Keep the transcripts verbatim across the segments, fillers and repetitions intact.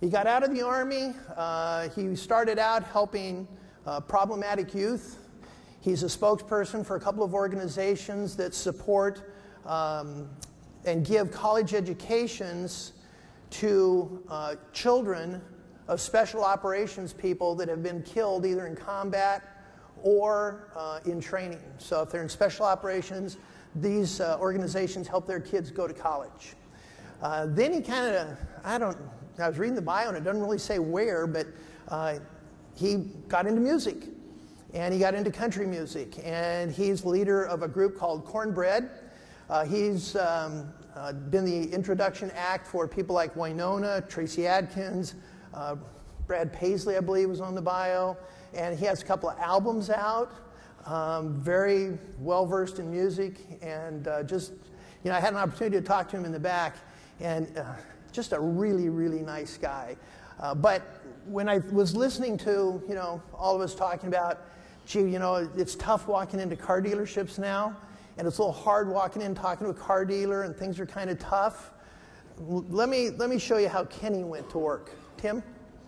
He got out of the Army. Uh, he started out helping uh, problematic youth. He's a spokesperson for a couple of organizations that support um, and give college educations to uh, children of special operations people that have been killed either in combat or uh, in training. So if they're in special operations, these uh, organizations help their kids go to college. Uh, then he kind of, I don't, I was reading the bio and it doesn't really say where, but uh, he got into music. And he got into country music. And he's leader of a group called Cornbread. Uh, he's um, uh, been the introduction act for people like Wynonna, Tracy Adkins, uh, Brad Paisley, I believe, was on the bio. And he has a couple of albums out. Um, very well-versed in music. And uh, just, you know, I had an opportunity to talk to him in the back. And uh, just a really, really nice guy. Uh, but when I was listening to, you know, all of us talking about, gee, you know, it's tough walking into car dealerships now, and it's a little hard walking in talking to a car dealer, and things are kind of tough. L- let me, let me show you how Kenny went to work. Tim?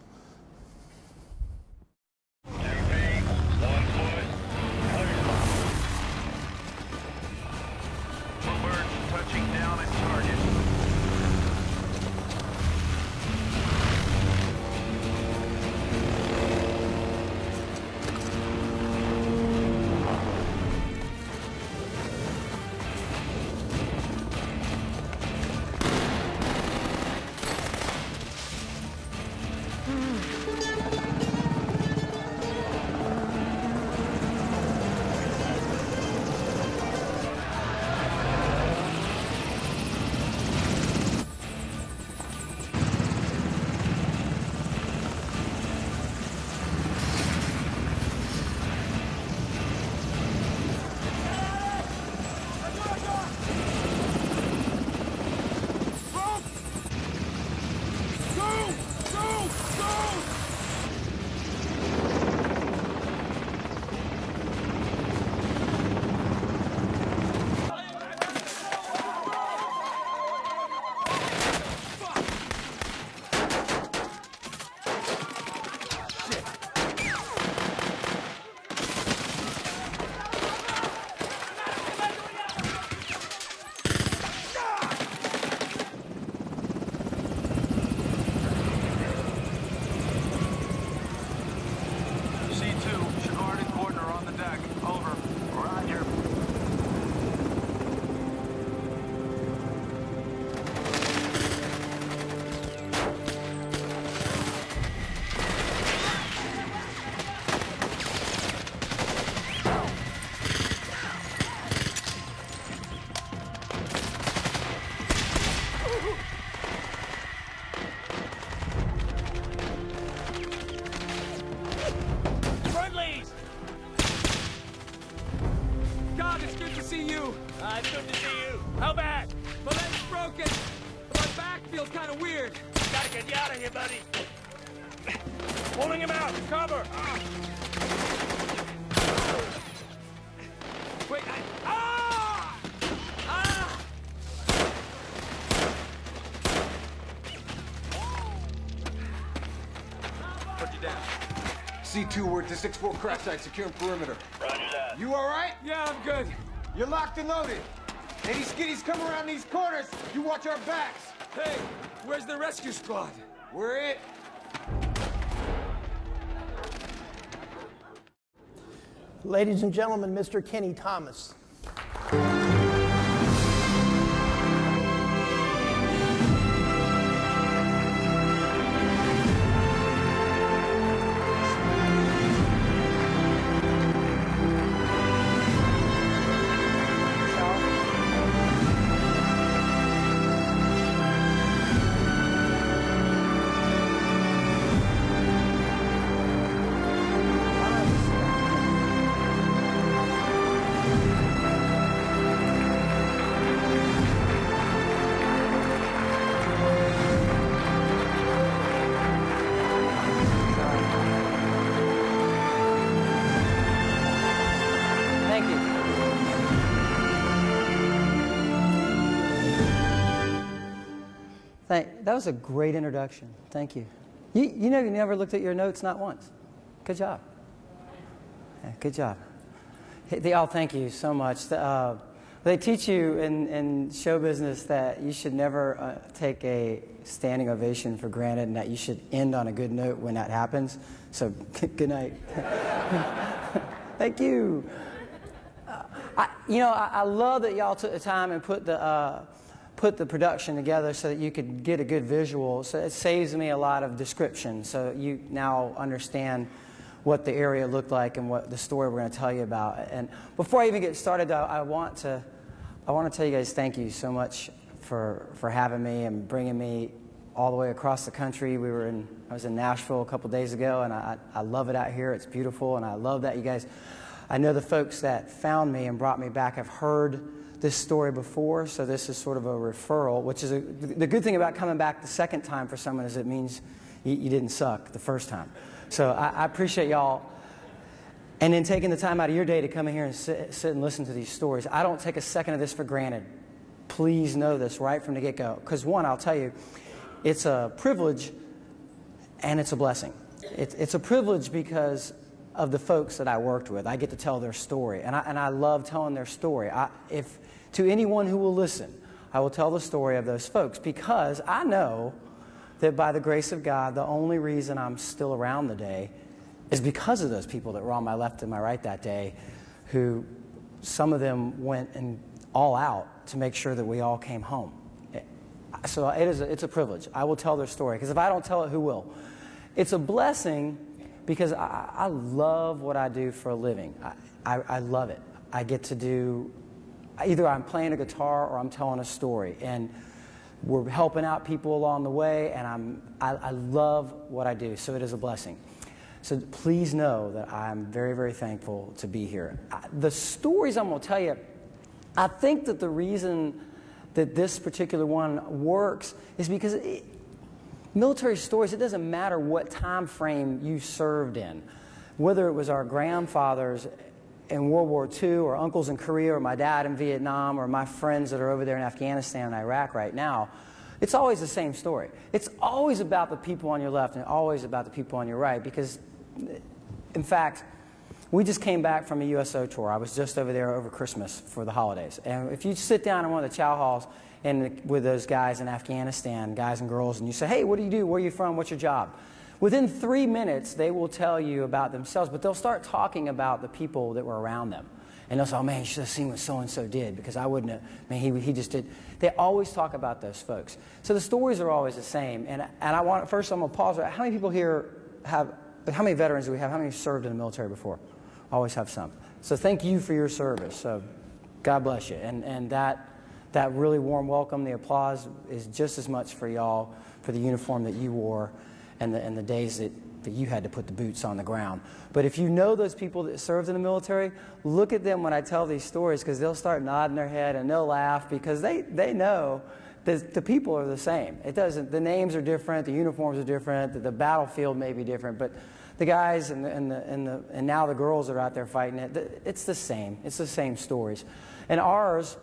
Touching down at target. C two, we're at the six four crash site, securing perimeter. Roger that. You all right? Yeah, I'm good. You're locked and loaded. Any skitties come around these corners, you watch our backs. Hey, where's the rescue squad? We're it. Ladies and gentlemen, Mister Kenny Thomas. that was a great introduction. Thank you. You, you know you never looked at your notes, not once. Good job. Yeah, good job. Hey, they all thank you so much. Uh, they teach you in, in show business that you should never uh, take a standing ovation for granted and that you should end on a good note when that happens. So good night. Thank you. Uh, I, you know, I, I love that y'all took the time and put the uh, put the production together so that you could get a good visual. So it saves me a lot of description. So you now understand what the area looked like and what the story we're going to tell you about. And before I even get started, I, I want to I want to tell you guys thank you so much for for having me and bringing me all the way across the country. We were in I was in Nashville a couple days ago, and I I love it out here. It's beautiful, and I love that you guys. I know the folks that found me and brought me back have heard this story before, so this is sort of a referral, which is a, the good thing about coming back the second time for someone is it means you, you didn't suck the first time. So I, I appreciate y'all. And then taking the time out of your day to come in here and sit, sit and listen to these stories. I don't take a second of this for granted. Please know this right from the get-go. Because one, I'll tell you, it's a privilege and it's a blessing. It, it's a privilege because of the folks that I worked with. I get to tell their story. And I, and I love telling their story. I, if to anyone who will listen, I will tell the story of those folks because I know that by the grace of God, the only reason I'm still around today is because of those people that were on my left and my right that day, who some of them went and all out to make sure that we all came home. So it is a, it's a privilege. I will tell their story because if I don't tell it, who will? It's a blessing because I, I love what I do for a living. I, I, I love it. I get to do, either I'm playing a guitar or I'm telling a story. And we're helping out people along the way, and I'm, I, I love what I do, so it is a blessing. So please know that I'm very, very thankful to be here. I, the stories I'm going to tell you, I think that the reason that this particular one works is because it, military stories, it doesn't matter what time frame you served in, whether it was our grandfathers in World War Two or uncles in Korea or my dad in Vietnam or my friends that are over there in Afghanistan and Iraq right now. It's always the same story. It's always about the people on your left and always about the people on your right because, in fact, we just came back from a U S O tour. I was just over there over Christmas for the holidays. And if you sit down in one of the chow halls and with those guys in Afghanistan, guys and girls, and you say, hey, what do you do? Where are you from? What's your job? Within three minutes, they will tell you about themselves, but they'll start talking about the people that were around them. And they'll say, oh, man, you should have seen what so-and-so did because I wouldn't have, man, he, he just did. They always talk about those folks. So the stories are always the same. And, and I want, first I'm going to pause. How many people here have, how many veterans do we have? How many served in the military before? Always have some. So thank you for your service. So God bless you. And, and that, that really warm welcome, the applause is just as much for y'all, for the uniform that you wore and the, and the days that, that you had to put the boots on the ground. But if you know those people that served in the military, look at them when I tell these stories because they'll start nodding their head and they'll laugh because they, they know that the people are the same. It doesn't, the names are different, the uniforms are different, the, the battlefield may be different, but the guys and, the, and, the, and, the, and now the girls that are out there fighting it, it's the same. It's the same stories. And ours,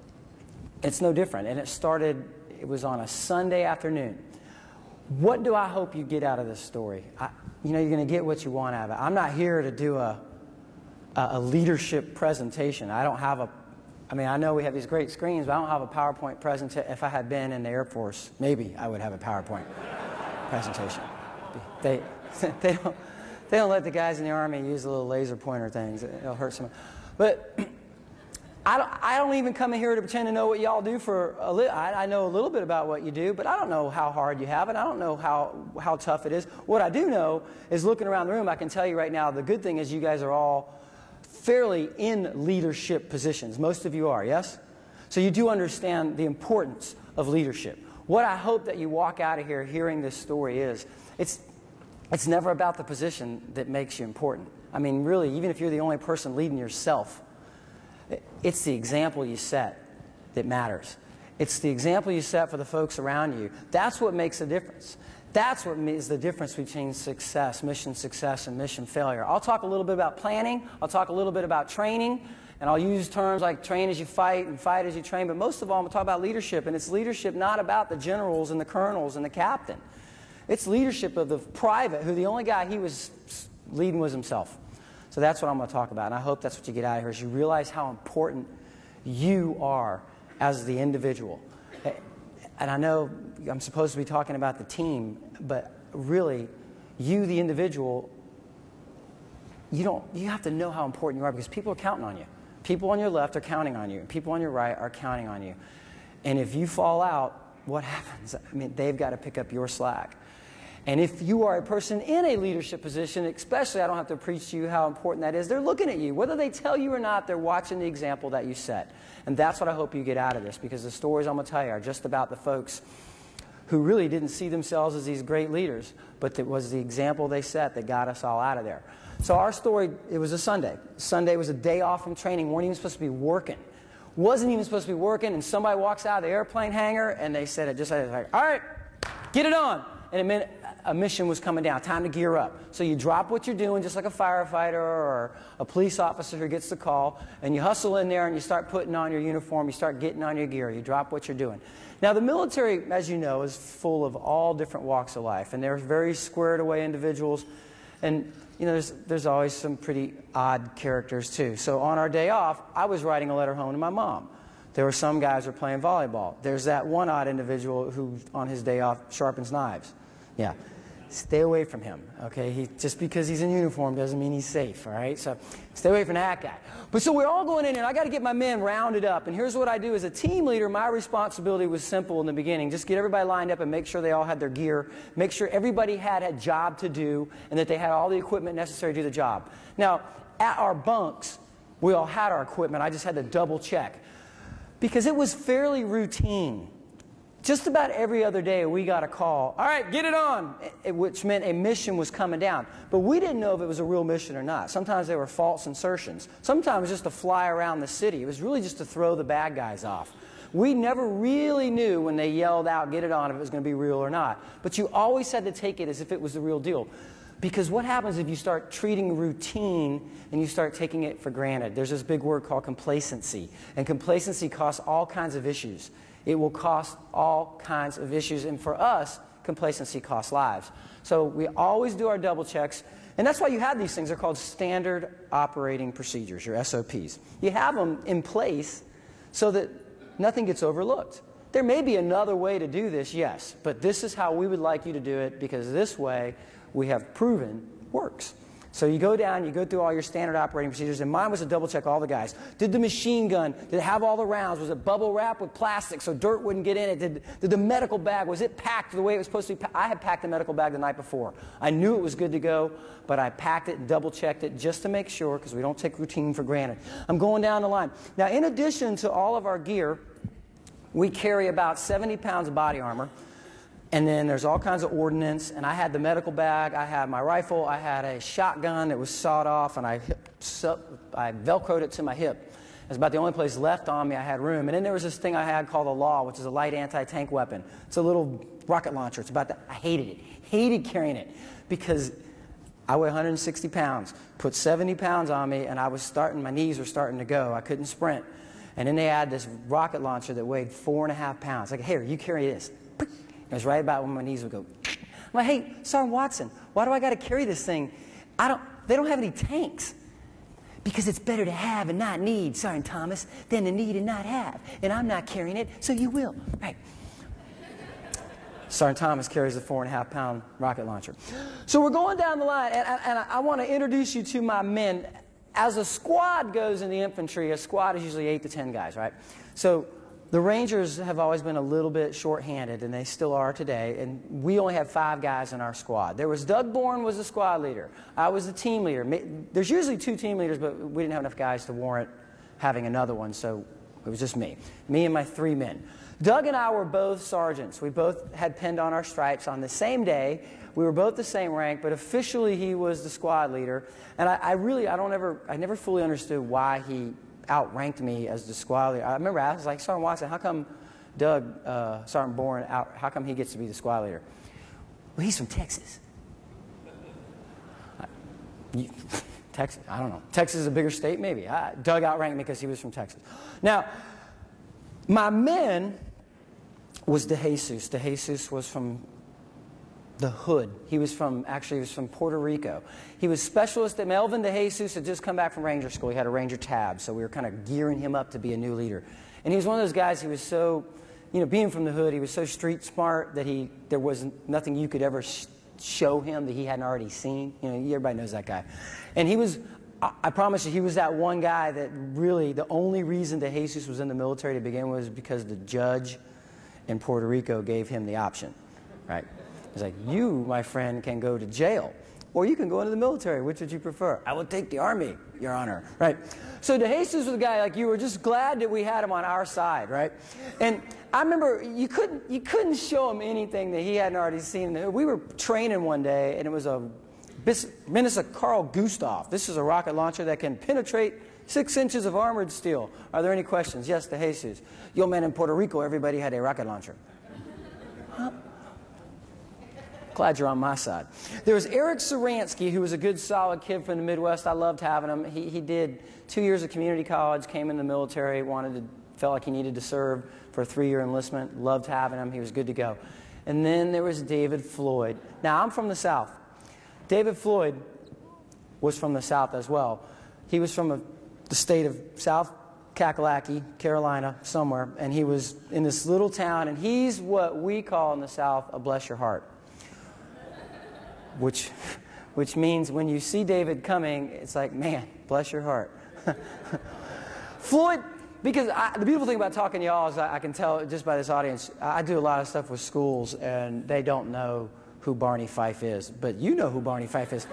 it's no different. And it started, it was on a Sunday afternoon. What do I hope you get out of this story? I, you know, you're going to get what you want out of it. I'm not here to do a, a, a leadership presentation. I don't have a, I mean, I know we have these great screens, but I don't have a PowerPoint presentation. If I had been in the Air Force, maybe I would have a PowerPoint presentation. They, they don't, they don't let the guys in the Army use the little laser pointer things. It'll hurt someone. But I don't, I don't even come in here to pretend to know what y'all do for a li I, I know a little bit about what you do, but I don't know how hard you have it. I don't know how, how tough it is. What I do know is looking around the room, I can tell you right now, the good thing is you guys are all fairly in leadership positions. Most of you are, yes? So you do understand the importance of leadership. What I hope that you walk out of here hearing this story is, it's, it's never about the position that makes you important. I mean, really, even if you're the only person leading yourself, it's the example you set that matters. It's the example you set for the folks around you. That's what makes a difference. That's what is the difference between success, mission success, and mission failure. I'll talk a little bit about planning. I'll talk a little bit about training. And I'll use terms like train as you fight and fight as you train, but most of all, I'm going to talk about leadership, and it's leadership not about the generals and the colonels and the captain. It's leadership of the private, who the only guy he was leading was himself. So that's what I'm going to talk about, and I hope that's what you get out of here, is you realize how important you are as the individual. And I know I'm supposed to be talking about the team, but really, you, the individual, you don't. You have to know how important you are, because people are counting on you. People on your left are counting on you. People on your right are counting on you. And if you fall out, what happens? I mean, they've got to pick up your slack. And if you are a person in a leadership position, especially, I don't have to preach to you how important that is, they're looking at you. Whether they tell you or not, they're watching the example that you set. And that's what I hope you get out of this, because the stories I'm going to tell you are just about the folks who really didn't see themselves as these great leaders, but it was the example they set that got us all out of there. So our story, it was a Sunday. Sunday was a day off from training. We weren't even supposed to be working. Wasn't even supposed to be working, and somebody walks out of the airplane hangar, and they said it just like, all right, get it on. And it meant a mission was coming down, time to gear up. So you drop what you're doing, just like a firefighter or a police officer who gets the call, and you hustle in there and you start putting on your uniform, you start getting on your gear, you drop what you're doing. Now the military, as you know, is full of all different walks of life, and they're very squared away individuals, and you know, there's, there's always some pretty odd characters too. So on our day off, I was writing a letter home to my mom. There were some guys who were playing volleyball. There's that one odd individual who, on his day off, sharpens knives. Yeah, stay away from him, okay? He, just because he's in uniform doesn't mean he's safe, all right? So stay away from that guy. But so we're all going in here, and I got to get my men rounded up. And here's what I do. As a team leader, my responsibility was simple in the beginning. Just get everybody lined up and make sure they all had their gear. Make sure everybody had a job to do and that they had all the equipment necessary to do the job. Now, at our bunks, we all had our equipment. I just had to double check, because it was fairly routine. Just about every other day, we got a call, all right, get it on, which meant a mission was coming down. But we didn't know if it was a real mission or not. Sometimes they were false insertions. Sometimes just to fly around the city. It was really just to throw the bad guys off. We never really knew when they yelled out, get it on, if it was going to be real or not. But you always had to take it as if it was the real deal. Because what happens if you start treating routine and you start taking it for granted? There's this big word called complacency. And complacency costs all kinds of issues. It will cost all kinds of issues. And for us, complacency costs lives. So we always do our double checks. And that's why you have these things. They're called standard operating procedures, your S O Ps. You have them in place so that nothing gets overlooked. There may be another way to do this, yes. But this is how we would like you to do it, because this way we have proven works. So you go down, you go through all your standard operating procedures, and mine was to double check all the guys. Did the machine gun, did it have all the rounds? Was it bubble wrapped with plastic so dirt wouldn't get in it? Did, did the medical bag, was it packed the way it was supposed to be? I had packed the medical bag the night before. I knew it was good to go, but I packed it and double checked it just to make sure, because we don't take routine for granted. I'm going down the line. Now, in addition to all of our gear, we carry about seventy pounds of body armor. And then there's all kinds of ordnance, and I had the medical bag, I had my rifle, I had a shotgun that was sawed off, and I, hip, I Velcroed it to my hip. It was about the only place left on me I had room. And then there was this thing I had called the Law, which is a light anti-tank weapon. It's a little rocket launcher. It's about that. I hated it. Hated carrying it, because I weigh one hundred sixty pounds, put seventy pounds on me, and I was starting, my knees were starting to go. I couldn't sprint. And then they had this rocket launcher that weighed four and a half pounds. Like, here, you carry this. It was right about when my knees would go. I'm like, hey, Sergeant Watson, why do I got to carry this thing? I don't, they don't have any tanks. Because it's better to have and not need, Sergeant Thomas, than to need and not have. And I'm not carrying it, so you will. Right. Sergeant Thomas carries a four and a half pound rocket launcher. So we're going down the line, and, and I, I want to introduce you to my men. As a squad goes in the infantry, a squad is usually eight to ten guys, right? So the Rangers have always been a little bit short-handed, and they still are today, and we only have five guys in our squad. There was Doug Bourne was the squad leader. I was the team leader. There's usually two team leaders, but we didn't have enough guys to warrant having another one, so it was just me. Me and my three men. Doug and I were both sergeants. We both had pinned on our stripes on the same day. We were both the same rank, but officially he was the squad leader. And I, I really, I don't ever, I never fully understood why he outranked me as the squad leader. I remember I was like, Sergeant Watson, how come Doug, uh, Sergeant Bourne, out, how come he gets to be the squad leader? Well, he's from Texas. You, Texas, I don't know. Texas is a bigger state, maybe. I, Doug outranked me because he was from Texas. Now, my men was DeJesus. DeJesus was from the hood. He was from, actually, he was from Puerto Rico. He was specialist at Melvin DeJesus, had just come back from Ranger School. He had a Ranger tab, so we were kind of gearing him up to be a new leader. And he was one of those guys, he was so, you know, being from the hood, he was so street smart that he, there was nothing you could ever sh show him that he hadn't already seen. You know, everybody knows that guy. And he was, I, I promise you, he was that one guy that really, the only reason DeJesus was in the military to begin with was because the judge in Puerto Rico gave him the option, right? He's like, you, my friend, can go to jail, or you can go into the military. Which would you prefer? I would take the Army, Your Honor, right? So DeJesus was a guy like you were just glad that we had him on our side, right? And I remember you couldn't, you couldn't show him anything that he hadn't already seen. We were training one day, and it was a Minister Carl Gustav. This is a rocket launcher that can penetrate six inches of armored steel. Are there any questions? Yes, DeJesus. Yo, man, in Puerto Rico, everybody had a rocket launcher. Huh? Glad you're on my side. There was Eric Saransky, who was a good, solid kid from the Midwest. I loved having him. He, he did two years of community college, came in the military, wanted to, felt like he needed to serve for a three-year enlistment. Loved having him. He was good to go. And then there was David Floyd. Now, I'm from the South. David Floyd was from the South as well. He was from a, the state of South Kakalaki, Carolina, somewhere, and he was in this little town, and he's what we call in the South a bless your heart. Which, which means when you see David coming, it's like, man, bless your heart. Floyd, because I, the beautiful thing about talking to y'all is I, I can tell just by this audience, I do a lot of stuff with schools, and they don't know who Barney Fife is. But you know who Barney Fife is.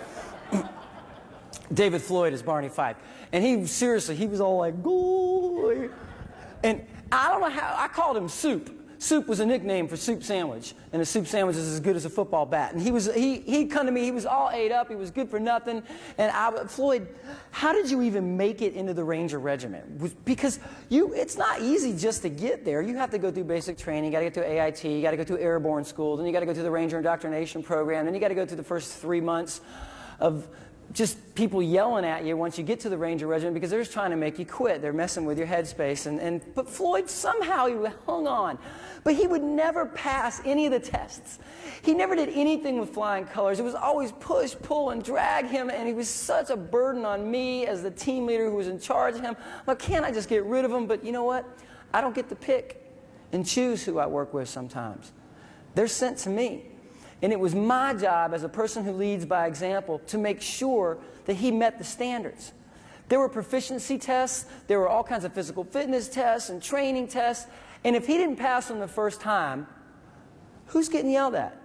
David Floyd is Barney Fife. And he, seriously, he was all like, "Go!" And I don't know how, I called him Soup. Soup was a nickname for soup sandwich, and a soup sandwich is as good as a football bat. And he was, he, he'd come to me, he was all ate up, he was good for nothing. And I, Floyd, how did you even make it into the Ranger Regiment? Because you, it's not easy just to get there. You have to go through basic training, you got to get through A I T, you got to go through airborne school, then you got to go through the Ranger Indoctrination Program, then you got to go through the first three months of just people yelling at you once you get to the Ranger Regiment because they're just trying to make you quit. They're messing with your headspace. And, and, but Floyd, somehow he hung on. But he would never pass any of the tests. He never did anything with flying colors. It was always push, pull, and drag him, and he was such a burden on me as the team leader who was in charge of him. I'm like, can't I just get rid of him? But you know what? I don't get to pick and choose who I work with sometimes. They're sent to me. And it was my job as a person who leads by example to make sure that he met the standards. There were proficiency tests. There were all kinds of physical fitness tests and training tests. And if he didn't pass them the first time, who's getting yelled at?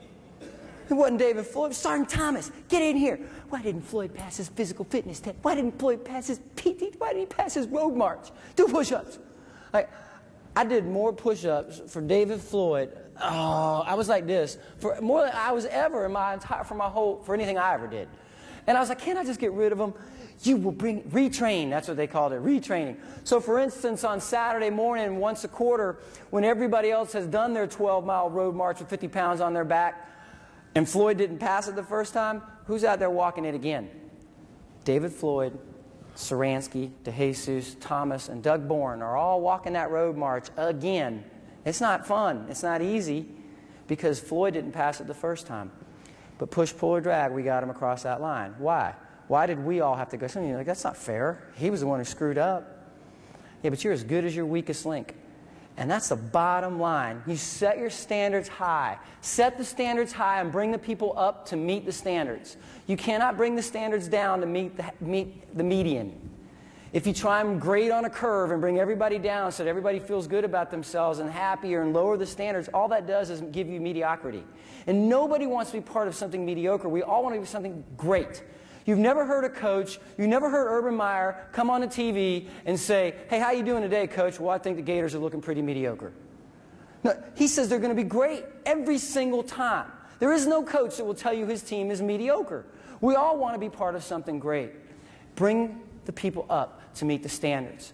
It wasn't David Floyd. It was Sergeant Thomas. Get in here. Why didn't Floyd pass his physical fitness test? Why didn't Floyd pass his P T? Why didn't he pass his road march? Do push-ups. Like, I did more push-ups for David Floyd. Oh, I was like this for more than I was ever in my entire, for my whole, for anything I ever did. And I was like, can't I just get rid of him? You will bring, retrain, that's what they called it, retraining. So for instance, on Saturday morning, once a quarter, when everybody else has done their twelve mile road march with fifty pounds on their back, and Floyd didn't pass it the first time, who's out there walking it again? David Floyd, Saransky, DeJesus, Thomas, and Doug Bourne are all walking that road march again. It's not fun. It's not easy because Floyd didn't pass it the first time. But push, pull, or drag, we got him across that line. Why? Why did we all have to go? Some of you are like, that's not fair. He was the one who screwed up. Yeah, but you're as good as your weakest link. And that's the bottom line. You set your standards high. Set the standards high and bring the people up to meet the standards. You cannot bring the standards down to meet the, meet the median. If you try and grade on a curve and bring everybody down so that everybody feels good about themselves and happier and lower the standards, all that does is give you mediocrity. And nobody wants to be part of something mediocre. We all want to be something great. You've never heard a coach, you never heard Urban Meyer come on the T V and say, hey, how you doing today, coach? Well, I think the Gators are looking pretty mediocre. No, he says they're going to be great every single time. There is no coach that will tell you his team is mediocre. We all want to be part of something great. Bring the people up to meet the standards.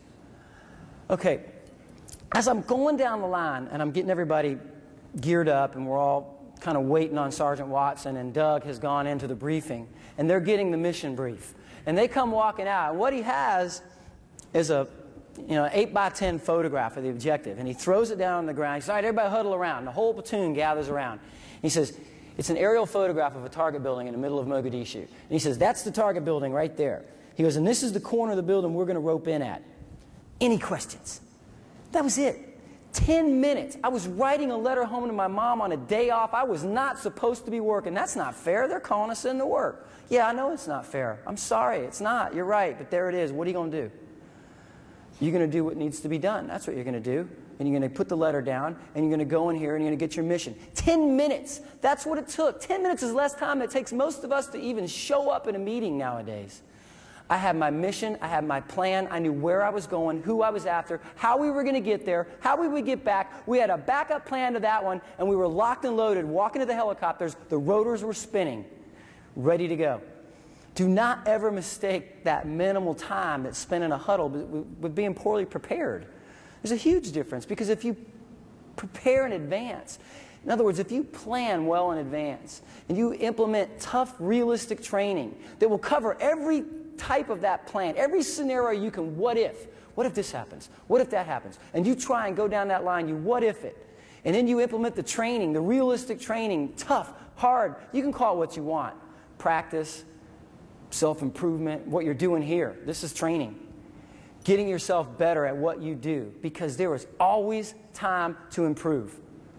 Okay, as I'm going down the line and I'm getting everybody geared up and we're all kind of waiting on Sergeant Watson, and Doug has gone into the briefing, and they're getting the mission brief. And they come walking out, and what he has is a you know, eight by ten photograph of the objective, and he throws it down on the ground. He says, all right, everybody huddle around. And the whole platoon gathers around. And he says, it's an aerial photograph of a target building in the middle of Mogadishu. And he says, that's the target building right there. He goes, and this is the corner of the building we're going to rope in at. Any questions? That was it. Ten minutes. I was writing a letter home to my mom on a day off. I was not supposed to be working. That's not fair. They're calling us in to work. Yeah, I know it's not fair. I'm sorry. It's not. You're right. But there it is. What are you going to do? You're going to do what needs to be done. That's what you're going to do. And you're going to put the letter down, and you're going to go in here, and you're going to get your mission. Ten minutes. That's what it took. Ten minutes is less time than it takes most of us to even show up in a meeting nowadays. I had my mission, I had my plan, I knew where I was going, who I was after, how we were going to get there, how we would get back. We had a backup plan to that one, and we were locked and loaded, walking to the helicopters, the rotors were spinning, ready to go. Do not ever mistake that minimal time that's spent in a huddle with being poorly prepared. There's a huge difference, because if you prepare in advance, in other words, if you plan well in advance, and you implement tough, realistic training that will cover every type of that plan, every scenario you can what if. What if this happens? What if that happens? And you try and go down that line, you what if it. And then you implement the training, the realistic training, tough, hard. You can call it what you want. Practice, self-improvement, what you're doing here. This is training. Getting yourself better at what you do, because there is always time to improve.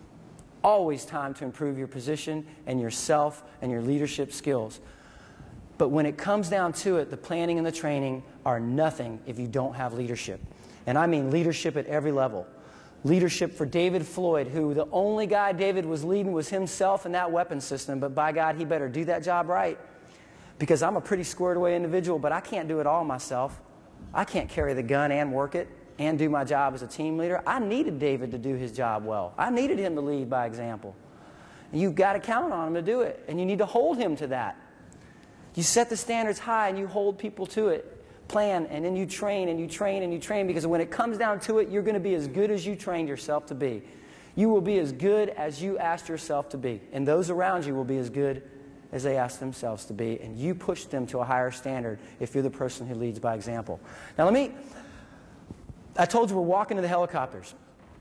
Always time to improve your position and yourself and your leadership skills. But when it comes down to it, the planning and the training are nothing if you don't have leadership. And I mean leadership at every level. Leadership for David Floyd, who the only guy David was leading was himself and that weapon system, but by God, he better do that job right. Because I'm a pretty squared away individual, but I can't do it all myself. I can't carry the gun and work it and do my job as a team leader. I needed David to do his job well. I needed him to lead by example. And you've got to count on him to do it, and you need to hold him to that. You set the standards high and you hold people to it. Plan, and then you train and you train and you train, because when it comes down to it, you're going to be as good as you trained yourself to be. You will be as good as you asked yourself to be. And those around you will be as good as they ask themselves to be. And you push them to a higher standard if you're the person who leads by example. Now let me, I told you we're walking to the helicopters.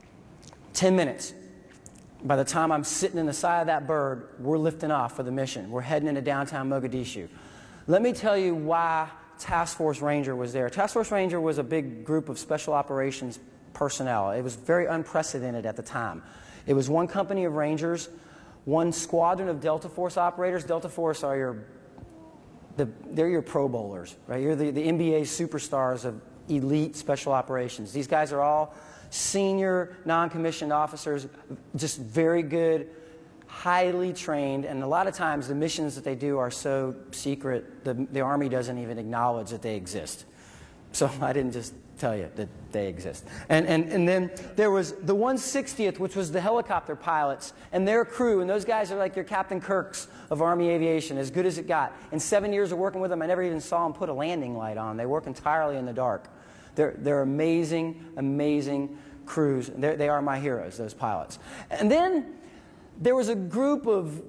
Ten minutes. By the time I'm sitting in the side of that bird, we're lifting off for the mission. We're heading into downtown Mogadishu. Let me tell you why Task Force Ranger was there. Task Force Ranger was a big group of special operations personnel. It was very unprecedented at the time. It was one company of Rangers, one squadron of Delta Force operators. Delta Force are your, the, they're your Pro Bowlers, right? You're the, the N B A superstars of elite special operations. These guys are all senior non-commissioned officers, just very good, highly trained, and a lot of times the missions that they do are so secret the, the Army doesn't even acknowledge that they exist. So I didn't just tell you that they exist. And, and, and then there was the one sixtieth, which was the helicopter pilots and their crew, and those guys are like your Captain Kirks of Army aviation, as good as it got. In seven years of working with them, I never even saw them put a landing light on. They work entirely in the dark. They're, they're amazing, amazing crews. They're, they are my heroes, those pilots. And then there was a group of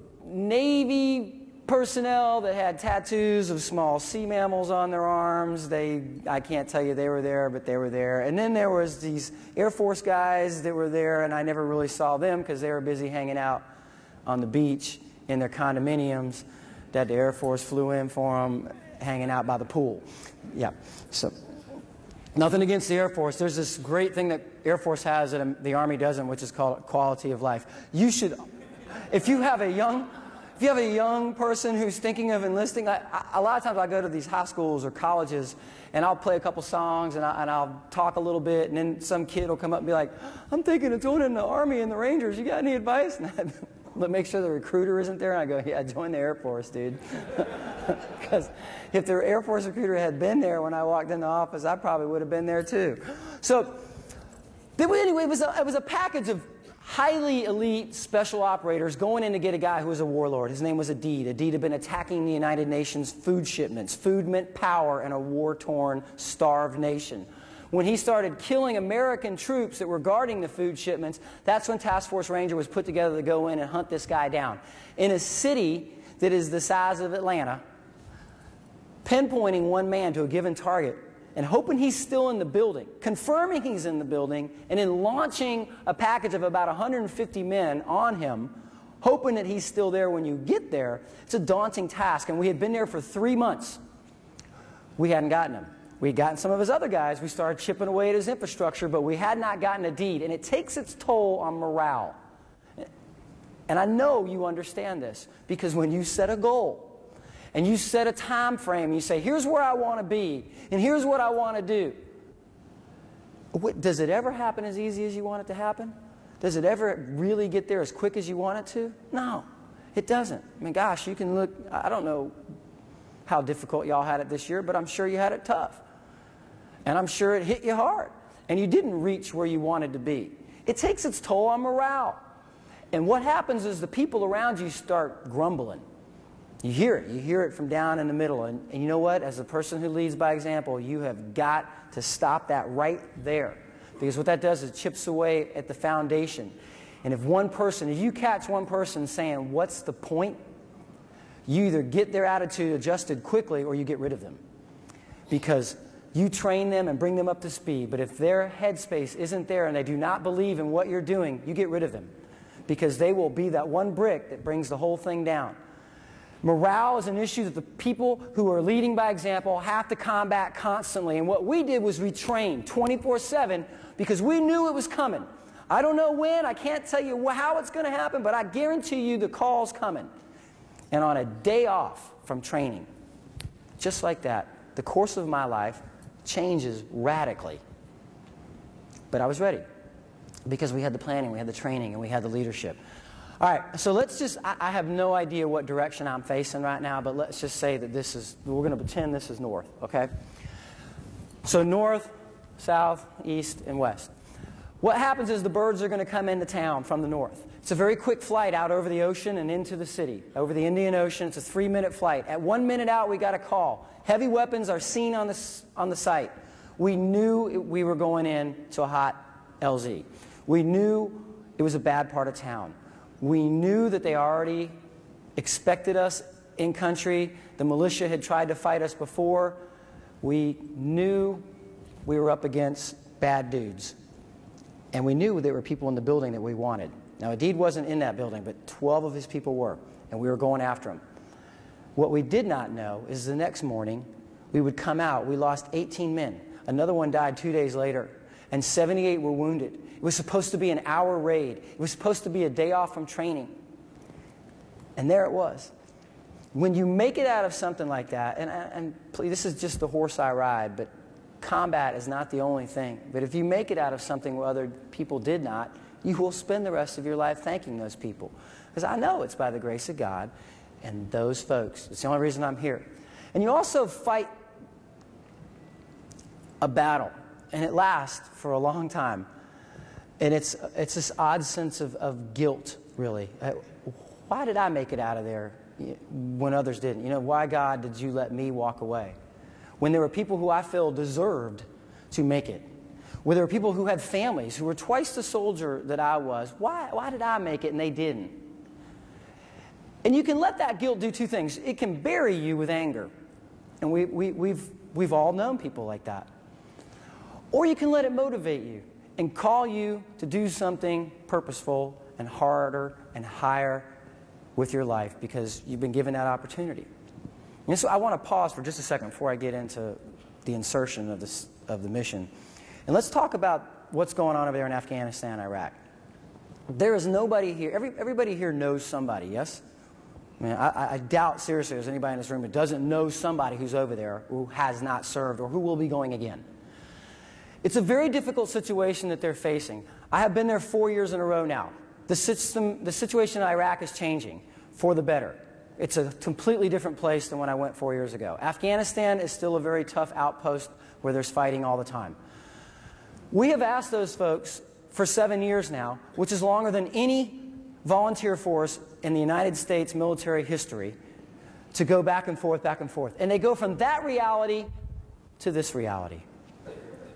Navy personnel that had tattoos of small sea mammals on their arms. They, I can't tell you they were there, but they were there. And then there was these Air Force guys that were there, and I never really saw them because they were busy hanging out on the beach in their condominiums that the Air Force flew in for them, hanging out by the pool. Yeah, so nothing against the Air Force. There's this great thing that Air Force has that the Army doesn't, which is called quality of life. You should, if you have a young, if you have a young person who's thinking of enlisting, I, I, a lot of times I go to these high schools or colleges, and I'll play a couple songs, and, I, and I'll talk a little bit, and then some kid will come up and be like, I'm thinking of joining the Army and the Rangers. You got any advice? And I make sure the recruiter isn't there, and I go, yeah, join the Air Force, dude. Because if the Air Force recruiter had been there when I walked in the office, I probably would have been there too. So, anyway, it was a, it was a package of highly elite special operators going in to get a guy who was a warlord. His name was Adid. Adid had been attacking the United Nations food shipments. Food meant power in a war-torn, starved nation. when he started killing American troops that were guarding the food shipments, that's when Task Force Ranger was put together to go in and hunt this guy down. In a city that is the size of Atlanta, pinpointing one man to a given target and hoping he's still in the building, confirming he's in the building, and then launching a package of about one hundred fifty men on him, hoping that he's still there when you get there, it's a daunting task. And we had been there for three months. We hadn't gotten him. We had gotten some of his other guys. We started chipping away at his infrastructure, but we had not gotten a deed. And it takes its toll on morale. And I know you understand this, because when you set a goal, and you set a time frame, you say, here's where I want to be, and here's what I want to do. What, does it ever happen as easy as you want it to happen? Does it ever really get there as quick as you want it to? No, it doesn't. I mean, gosh, you can look, I don't know how difficult y'all had it this year, but I'm sure you had it tough. And I'm sure it hit you hard, and you didn't reach where you wanted to be. It takes its toll on morale. And what happens is the people around you start grumbling. You hear it. You hear it from down in the middle. And, and you know what? As a person who leads by example, you have got to stop that right there. Because what that does is it chips away at the foundation. And if one person, if you catch one person saying, what's the point? You either get their attitude adjusted quickly or you get rid of them. Because you train them and bring them up to speed. But if their headspace isn't there and they do not believe in what you're doing, you get rid of them. Because they will be that one brick that brings the whole thing down. Morale is an issue that the people who are leading by example have to combat constantly. And what we did was we trained twenty-four seven because we knew it was coming. I don't know when, I can't tell you how it's going to happen, but I guarantee you the call's coming. And on a day off from training, just like that, the course of my life changes radically. But I was ready because we had the planning, we had the training, and we had the leadership. All right, so let's just, I, I have no idea what direction I'm facing right now, but let's just say that this is, we're going to pretend this is north, okay? So north, south, east, and west. What happens is the birds are going to come into town from the north. It's a very quick flight out over the ocean and into the city. Over the Indian Ocean, it's a three-minute flight. At one minute out, we got a call. Heavy weapons are seen on the, on the site. We knew it, we were going in to a hot L Z. We knew it was a bad part of town. We knew that they already expected us in country. The militia had tried to fight us before. We knew we were up against bad dudes. And we knew there were people in the building that we wanted. Now, Adid wasn't in that building, but twelve of his people were, and we were going after him. What we did not know is the next morning we would come out. We lost eighteen men. Another one died two days later, and seventy-eight were wounded. It was supposed to be an hour raid. It was supposed to be a day off from training. And there it was. When you make it out of something like that, and, and please, this is just the horse I ride, but combat is not the only thing. But if you make it out of something where other people did not, you will spend the rest of your life thanking those people. Because I know it's by the grace of God and those folks. It's the only reason I'm here. And you also fight a battle, and it lasts for a long time. And it's, it's this odd sense of, of guilt, really. Uh, why did I make it out of there when others didn't? You know, why, God, did you let me walk away? When there were people who I feel deserved to make it. When there were people who had families who were twice the soldier that I was. Why, why did I make it and they didn't? And you can let that guilt do two things. It can bury you with anger. And we, we, we've, we've all known people like that. Or you can let it motivate you and call you to do something purposeful and harder and higher with your life because you've been given that opportunity. And so I want to pause for just a second before I get into the insertion of, this, of the mission. And let's talk about what's going on over there in Afghanistan and Iraq. There is nobody here, every, everybody here knows somebody, yes? I mean, I, I doubt seriously there's anybody in this room who doesn't know somebody who's over there who has not served or who will be going again. It's a very difficult situation that they're facing. I have been there four years in a row now. The, system, the situation in Iraq is changing for the better. It's a completely different place than when I went four years ago. Afghanistan is still a very tough outpost where there's fighting all the time. We have asked those folks for seven years now, which is longer than any volunteer force in the United States military history, to go back and forth, back and forth. And they go from that reality to this reality.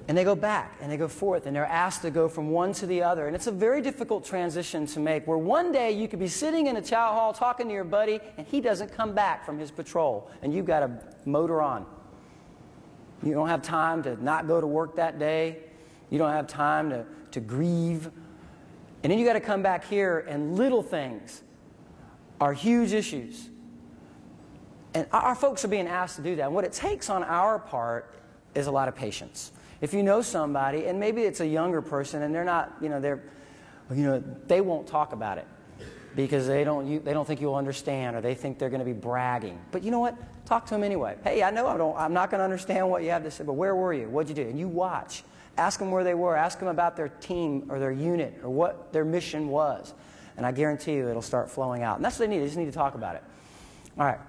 and they go back, and they go forth, and they're asked to go from one to the other. And it's a very difficult transition to make, where one day you could be sitting in a chow hall talking to your buddy, and he doesn't come back from his patrol, and you've got to motor on. You don't have time to not go to work that day. You don't have time to, to grieve. And then you got to come back here, and little things are huge issues. And our folks are being asked to do that. And what it takes on our part is a lot of patience. If you know somebody, and maybe it's a younger person, and they're not, you know, they're, you know, they won't talk about it because they don't, you, they don't think you'll understand, or they think they're going to be bragging. But you know what? Talk to them anyway. Hey, I know I don't, I'm not going to understand what you have to say, but where were you? What'd you do? And you watch. Ask them where they were. Ask them about their team or their unit or what their mission was. And I guarantee you it'll start flowing out. And that's what they need. They just need to talk about it. All right.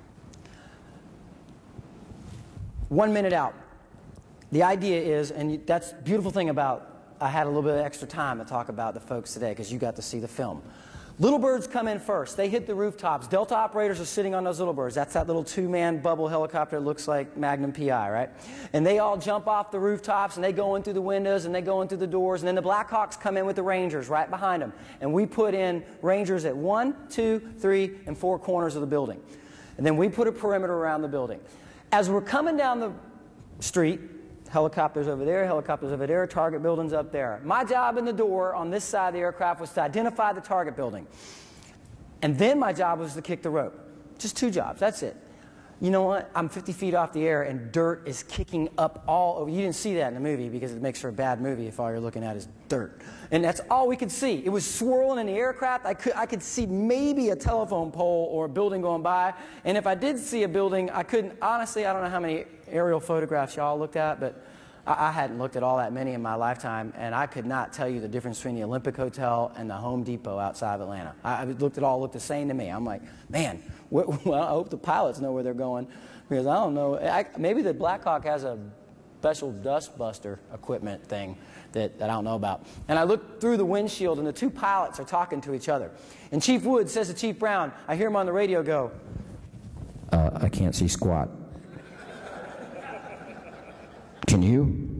One minute out. The idea is, and that's the beautiful thing about, I had a little bit of extra time to talk about the folks today because you got to see the film. Little birds come in first. They hit the rooftops. Delta operators are sitting on those little birds. That's that little two-man bubble helicopter that looks like Magnum P I, right? And they all jump off the rooftops, and they go in through the windows, and they go in through the doors, and then the Blackhawks come in with the Rangers right behind them. And we put in Rangers at one, two, three, and four corners of the building. And then we put a perimeter around the building. As we're coming down the street, helicopters over there, helicopters over there, target buildings up there. My job in the door on this side of the aircraft was to identify the target building. And then my job was to kick the rope. Just two jobs, that's it. You know what? I'm fifty feet off the air and dirt is kicking up all over. You didn't see that in the movie because it makes for a bad movie if all you're looking at is dirt. And that's all we could see. It was swirling in the aircraft. I could, I could see maybe a telephone pole or a building going by. And if I did see a building, I couldn't, honestly, I don't know how many aerial photographs y'all looked at, but I, I hadn't looked at all that many in my lifetime, and I could not tell you the difference between the Olympic Hotel and the Home Depot outside of Atlanta. I, I looked at all looked the same to me. I'm like, man, what, well, I hope the pilots know where they're going, because I don't know. I, maybe the Blackhawk has a special dust buster equipment thing that, that I don't know about. And I looked through the windshield, and the two pilots are talking to each other. And Chief Wood says to Chief Brown, I hear him on the radio go, uh, I can't see squat. Can you?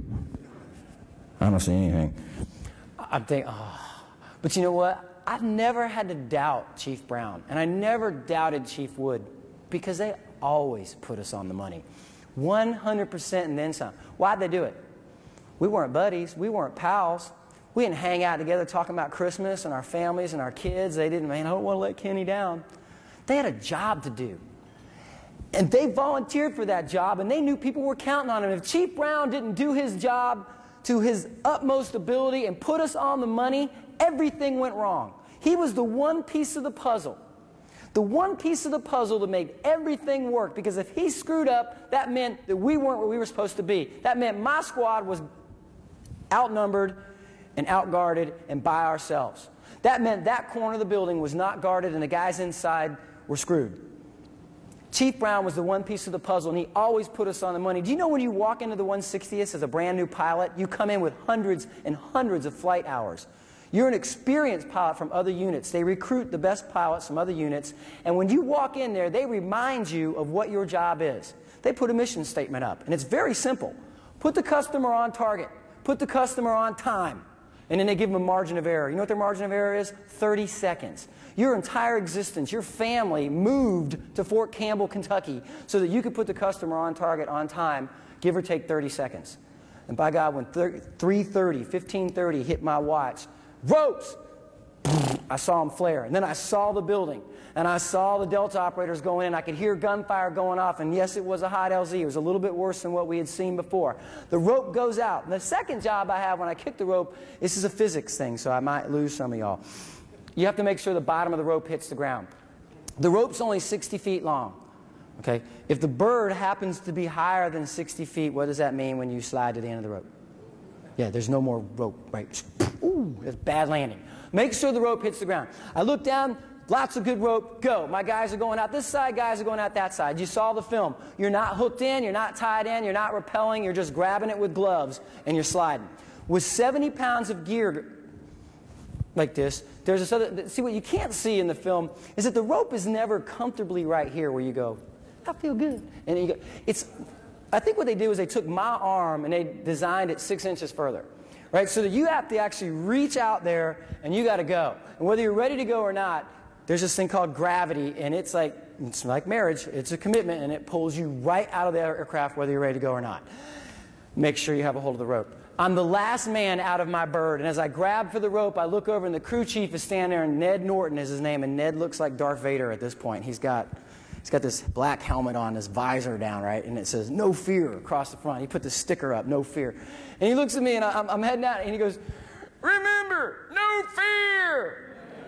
I don't see anything. I'm thinking, oh. But you know what? I've never had to doubt Chief Brown, and I never doubted Chief Wood, because they always put us on the money. one hundred percent and then some. Why'd they do it? We weren't buddies. We weren't pals. We didn't hang out together talking about Christmas and our families and our kids. They didn't, man, I don't want to let Kenny down. They had a job to do. And they volunteered for that job, and they knew people were counting on him. If Chief Brown didn't do his job to his utmost ability and put us on the money, everything went wrong. He was the one piece of the puzzle. The one piece of the puzzle that made everything work, because if he screwed up, that meant that we weren't where we were supposed to be. That meant my squad was outnumbered and outguarded and by ourselves. That meant that corner of the building was not guarded and the guys inside were screwed. Chief Brown was the one piece of the puzzle, and he always put us on the money. Do you know when you walk into the one sixtieth as a brand new pilot, you come in with hundreds and hundreds of flight hours. You're an experienced pilot from other units. They recruit the best pilots from other units, and when you walk in there, they remind you of what your job is. They put a mission statement up, and it's very simple. Put the customer on target. Put the customer on time. And then they give them a margin of error. You know what their margin of error is? thirty seconds. Your entire existence, your family moved to Fort Campbell, Kentucky, so that you could put the customer on target on time, give or take thirty seconds. And by God, when three thirty, fifteen thirty hit my watch, ropes! I saw them flare. And then I saw the building. And I saw the Delta operators going in. I could hear gunfire going off. And yes, it was a hot L Z. It was a little bit worse than what we had seen before. The rope goes out. And the second job I have when I kick the rope, this is a physics thing, so I might lose some of y'all. You have to make sure the bottom of the rope hits the ground. The rope's only sixty feet long. Okay? If the bird happens to be higher than sixty feet, what does that mean when you slide to the end of the rope? Yeah, there's no more rope, right? Ooh, that's bad landing. Make sure the rope hits the ground. I look down, lots of good rope, go. My guys are going out this side, guys are going out that side. You saw the film. You're not hooked in, you're not tied in, you're not rappelling, you're just grabbing it with gloves, and you're sliding. With seventy pounds of gear like this, there's this other, see what you can't see in the film is that the rope is never comfortably right here where you go, I feel good. And you go, it's, I think what they did was they took my arm and they designed it six inches further, right? So that you have to actually reach out there and you got to go. And whether you're ready to go or not, there's this thing called gravity, and it's like, it's like marriage. It's a commitment, and it pulls you right out of the aircraft whether you're ready to go or not. Make sure you have a hold of the rope. I'm the last man out of my bird, and as I grab for the rope, I look over, and the crew chief is standing there, and Ned Norton is his name, and Ned looks like Darth Vader at this point. He's got, he's got this black helmet on, his visor down, right, and it says, "No fear," across the front. He put this sticker up, "No fear." And he looks at me, and I'm, I'm heading out, and he goes, "Remember, no fear."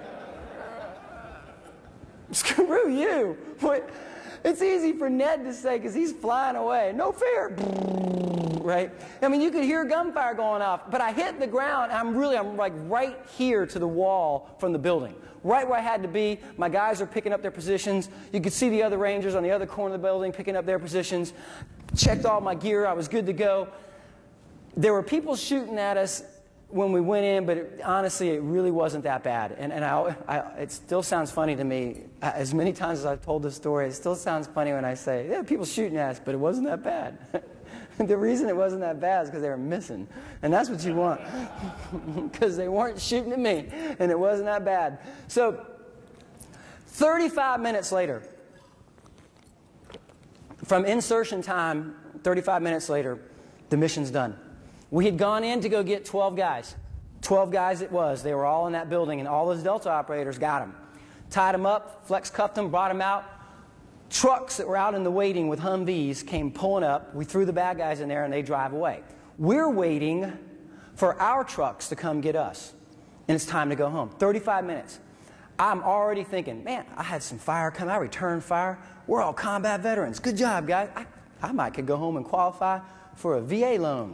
Screw you. What? It's easy for Ned to say because he's flying away. "No fear." Right? I mean, you could hear gunfire going off, but I hit the ground. I'm really, I'm like right here to the wall from the building, right where I had to be. My guys are picking up their positions. You could see the other Rangers on the other corner of the building picking up their positions. Checked all my gear. I was good to go. There were people shooting at us when we went in, but it, honestly, it really wasn't that bad. And, and I, I, it still sounds funny to me. As many times as I've told this story, it still sounds funny when I say, yeah, people shooting at us, but it wasn't that bad. The reason it wasn't that bad is because they were missing. And that's what you want. Because they weren't shooting at me, and it wasn't that bad. So, thirty-five minutes later, from insertion time, thirty-five minutes later, the mission's done. We had gone in to go get twelve guys. twelve guys it was. They were all in that building, and all those Delta operators got them. Tied them up, flex cuffed them, brought them out. Trucks that were out in the waiting with Humvees came pulling up. We threw the bad guys in there, and they drive away. We're waiting for our trucks to come get us, and it's time to go home. thirty-five minutes. I'm already thinking, man, I had some fire come. I returned fire. We're all combat veterans. Good job, guys. I, I might could go home and qualify for a V A loan.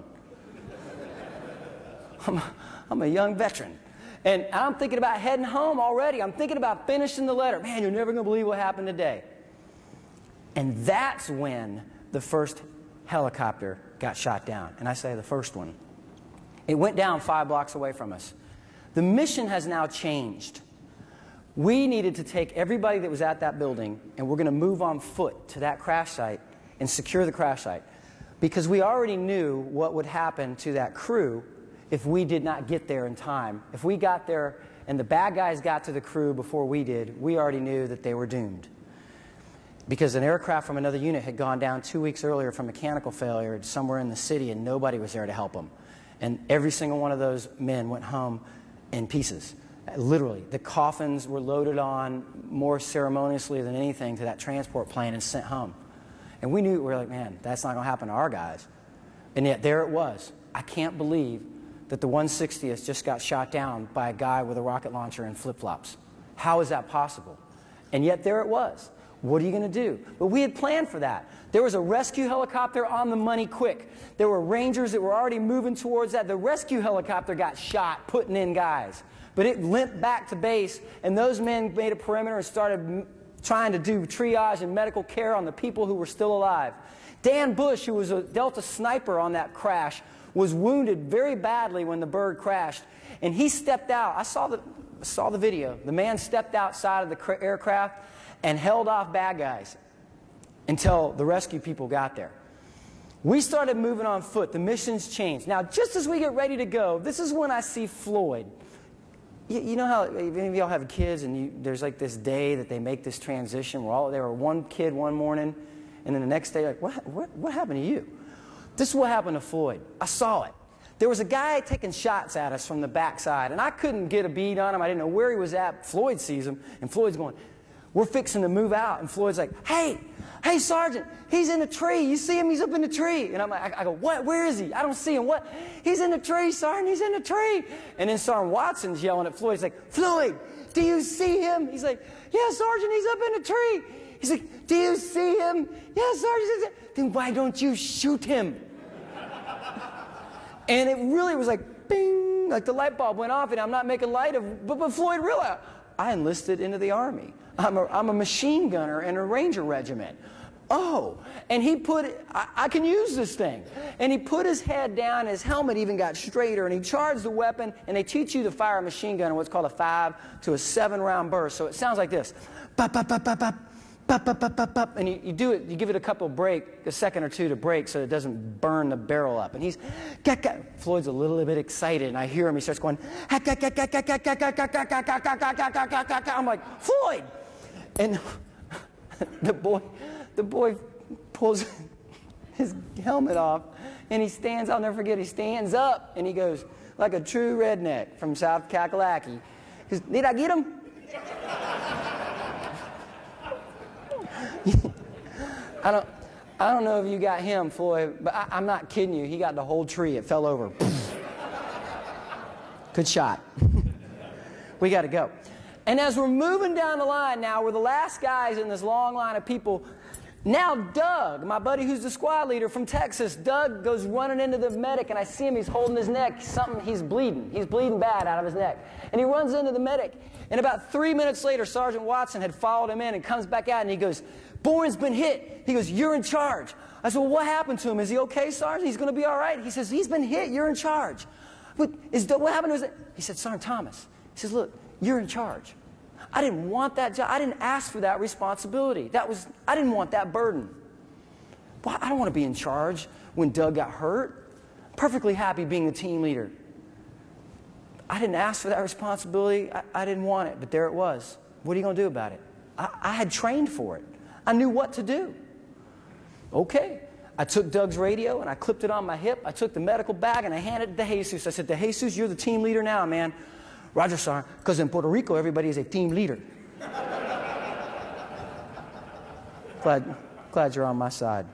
I'm a, I'm a young veteran. And I'm thinking about heading home already. I'm thinking about finishing the letter. Man, you're never going to believe what happened today. And that's when the first helicopter got shot down. And I say the first one. It went down five blocks away from us. The mission has now changed. We needed to take everybody that was at that building, and we're going to move on foot to that crash site and secure the crash site. Because we already knew what would happen to that crew if we did not get there in time. If we got there and the bad guys got to the crew before we did, we already knew that they were doomed. Because an aircraft from another unit had gone down two weeks earlier from mechanical failure somewhere in the city, and nobody was there to help them. And every single one of those men went home in pieces. Literally, the coffins were loaded on more ceremoniously than anything to that transport plane and sent home. And we knew, we were like, man, that's not going to happen to our guys. And yet there it was. I can't believe that the one sixtieth just got shot down by a guy with a rocket launcher and flip-flops. How is that possible? And yet there it was. What are you going to do? But we had planned for that. There was a rescue helicopter on the money quick. There were Rangers that were already moving towards that. The rescue helicopter got shot putting in guys. But it limped back to base, and those men made a perimeter and started trying to do triage and medical care on the people who were still alive. Dan Bush, who was a Delta sniper on that crash, was wounded very badly when the bird crashed. And he stepped out. I saw the, saw the video. The man stepped outside of the aircraft and held off bad guys until the rescue people got there. We started moving on foot. The mission's changed. Now, just as we get ready to go, this is when I see Floyd. You, you know how if any of y'all have kids and you, there's like this day that they make this transition where all, there were one kid one morning, and then the next day, like, what, what, what happened to you? This is what happened to Floyd. I saw it. There was a guy taking shots at us from the backside, and I couldn't get a bead on him. I didn't know where he was at. Floyd sees him, and Floyd's going, we're fixing to move out. And Floyd's like, hey, hey, Sergeant, he's in the tree. You see him? He's up in the tree. And I'm like, I, I go, what? Where is he? I don't see him. What? He's in the tree, Sergeant. He's in the tree. And then Sergeant Watson's yelling at Floyd. He's like, Floyd, do you see him? He's like, yeah, Sergeant, he's up in the tree. He's like, do you see him? Yeah, Sergeant. Then why don't you shoot him? And it really was like, bing, like the light bulb went off, and I'm not making light of, but, but Floyd realized, I enlisted into the Army. I'm a, I'm a machine gunner in a Ranger regiment. Oh, and he put, I, I can use this thing. And he put his head down, his helmet even got straighter, and he charged the weapon, and they teach you to fire a machine gun in what's called a five to a seven round burst. So it sounds like this. Bop, bop, bop, bop, bop. Pop, pop, pop, pop, pop, and you, you do it, you give it a couple break, a second or two to break so it doesn't burn the barrel up. And he's, gah, gah. Floyd's a little bit excited, and I hear him, he starts going, gah, gah, gah, gah, gah, gah, gah, gah, gah, gah, gah, gah, gah, gah, gah, gah, gah, gah. I'm like, Floyd! And the boy, the boy pulls his helmet off, and he stands, I'll never forget, he stands up, and he goes, like a true redneck from South Kakalaki, he goes, did I get him? I don't, I don't know if you got him, Floyd, but I, I'm not kidding you. He got the whole tree. It fell over. Good shot. We got to go. And as we're moving down the line now, we're the last guys in this long line of people. Now Doug, my buddy who's the squad leader from Texas, Doug goes running into the medic, and I see him. He's holding his neck. Something, he's bleeding. He's bleeding bad out of his neck. And he runs into the medic. And about three minutes later, Sergeant Watson had followed him in and comes back out, and he goes, Bourne's been hit. He goes, you're in charge. I said, well, what happened to him? Is he okay, Sergeant? He's going to be all right. He says, he's been hit. You're in charge. But is, what happened to him? He said, Sergeant Thomas. He says, look, you're in charge. I didn't want that job. I didn't ask for that responsibility. That was, I didn't want that burden. Well, I don't want to be in charge when Doug got hurt. Perfectly happy being the team leader. I didn't ask for that responsibility. I, I didn't want it, but there it was. What are you going to do about it? I, I had trained for it. I knew what to do. Okay. I took Doug's radio and I clipped it on my hip. I took the medical bag and I handed it to Jesus. I said, to Jesus, you're the team leader now, man. Roger, sir, because in Puerto Rico, everybody is a team leader. glad, glad you're on my side.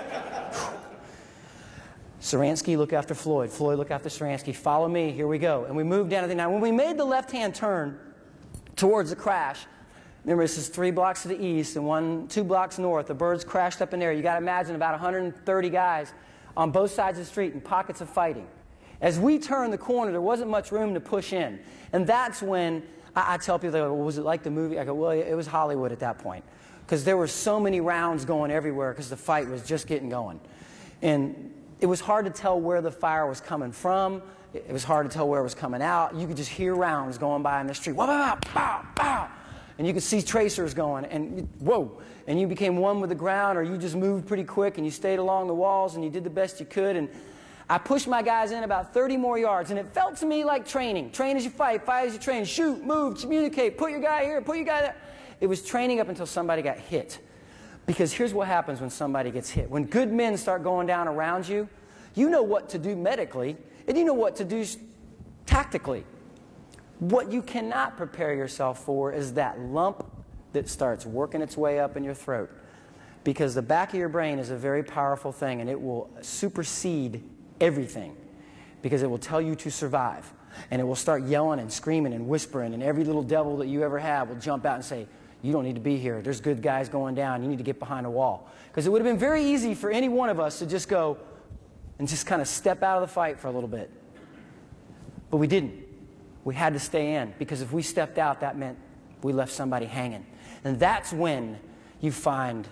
Saransky, look after Floyd. Floyd, look after Saransky. Follow me. Here we go. And we moved down. Now, when we made the left-hand turn towards the crash, remember, this is three blocks to the east and one, two blocks north. The birds crashed up in there. You got to imagine about one hundred thirty guys on both sides of the street in pockets of fighting. As we turned the corner, there wasn't much room to push in. And that's when I, I tell people, well, was it like the movie? I go, well, it was Hollywood at that point. Because there were so many rounds going everywhere because the fight was just getting going. And it was hard to tell where the fire was coming from. It was hard to tell where it was coming out. You could just hear rounds going by in the street. Wow, wow, wow, wow. And you could see tracers going, and whoa. And you became one with the ground, or you just moved pretty quick, and you stayed along the walls, and you did the best you could. And I pushed my guys in about thirty more yards, and it felt to me like training. Train as you fight, fight as you train, shoot, move, communicate, put your guy here, put your guy there. It was training up until somebody got hit. Because here's what happens when somebody gets hit. When good men start going down around you, you know what to do medically, and you know what to do tactically. What you cannot prepare yourself for is that lump that starts working its way up in your throat. Because the back of your brain is a very powerful thing, and it will supersede everything. Because it will tell you to survive. And it will start yelling and screaming and whispering, and every little devil that you ever have will jump out and say, you don't need to be here. There's good guys going down. You need to get behind a wall. Because it would have been very easy for any one of us to just go and just kind of step out of the fight for a little bit. But we didn't. We had to stay in, because if we stepped out, that meant we left somebody hanging. And that's when you find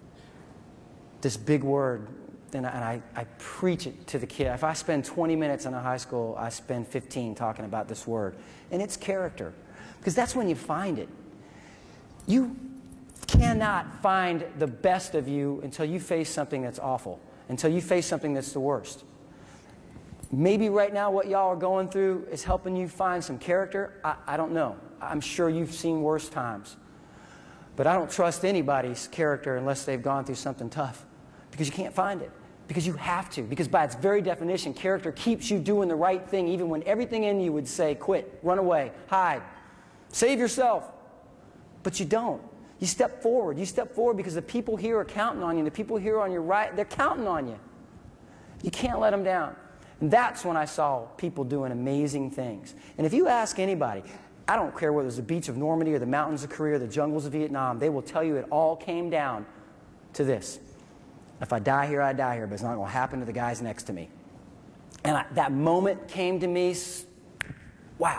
this big word, and I, and I, I preach it to the kid. If I spend twenty minutes in a high school, I spend fifteen talking about this word. And it's character, because that's when you find it. You cannot find the best of you until you face something that's awful, until you face something that's the worst. Maybe right now what y'all are going through is helping you find some character. I, I don't know. I'm sure you've seen worse times. But I don't trust anybody's character unless they've gone through something tough, because you can't find it. Because you have to. Because by its very definition, character keeps you doing the right thing even when everything in you would say, quit, run away, hide, save yourself. But you don't. You step forward. You step forward because the people here are counting on you. The people here on your right, they're counting on you. You can't let them down. And that's when I saw people doing amazing things. And if you ask anybody, I don't care whether it's the beach of Normandy or the mountains of Korea or the jungles of Vietnam, they will tell you it all came down to this. If I die here, I die here, but it's not going to happen to the guys next to me. And I, that moment came to me, wow.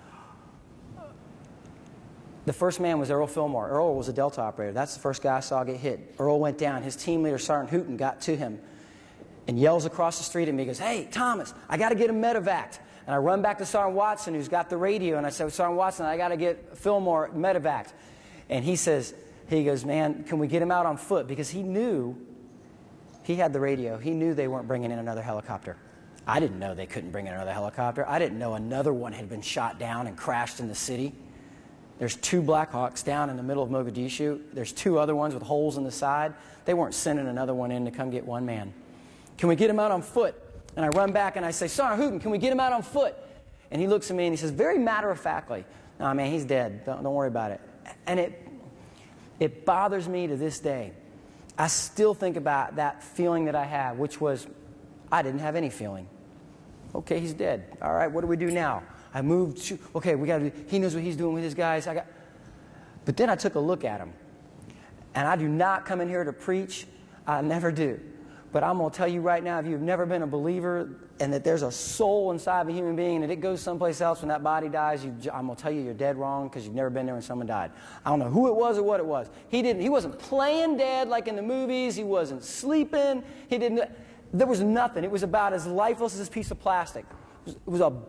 The first man was Earl Fillmore. Earl was a Delta operator. That's the first guy I saw get hit. Earl went down. His team leader, Sergeant Hooten, got to him and yells across the street at me. He goes, hey, Thomas, I got to get a medevac. And I run back to Sergeant Watson, who's got the radio, and I said, Sergeant Watson, I got to get Fillmore medevaced. And he says, he goes, man, can we get him out on foot? Because he knew, he had the radio. He knew they weren't bringing in another helicopter. I didn't know they couldn't bring in another helicopter. I didn't know another one had been shot down and crashed in the city. There's two Black Hawks down in the middle of Mogadishu. There's two other ones with holes in the side. They weren't sending another one in to come get one man. Can we get him out on foot? And I run back and I say, Sergeant Hooten, can we get him out on foot? And he looks at me and he says, very matter-of-factly, no, man, he's dead. Don't, don't worry about it. And it, it bothers me to this day. I still think about that feeling that I had, which was, I didn't have any feeling. Okay, he's dead. All right, what do we do now? I moved, to, okay, we got to, he knows what he's doing with his guys. I got, but then I took a look at him. And I do not come in here to preach. I never do. But I'm going to tell you right now, if you've never been a believer and that there's a soul inside of a human being and that it goes someplace else when that body dies, you, I'm going to tell you you're dead wrong because you've never been there when someone died. I don't know who it was or what it was. He didn't. He wasn't playing dead like in the movies. He wasn't sleeping. He didn't. There was nothing. It was about as lifeless as this piece of plastic. It was, it was a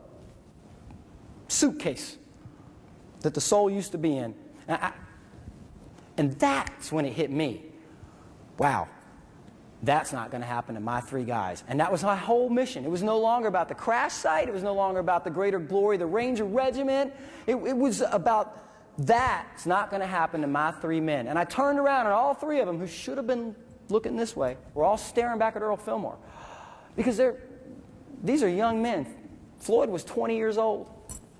suitcase that the soul used to be in. And, I, and that's when it hit me. Wow. That's not going to happen to my three guys. And that was my whole mission. It was no longer about the crash site. It was no longer about the greater glory, the Ranger Regiment. It, it was about that's not going to happen to my three men. And I turned around and all three of them, who should have been looking this way, were all staring back at Earl Fillmore. Because they're, these are young men. Floyd was twenty years old,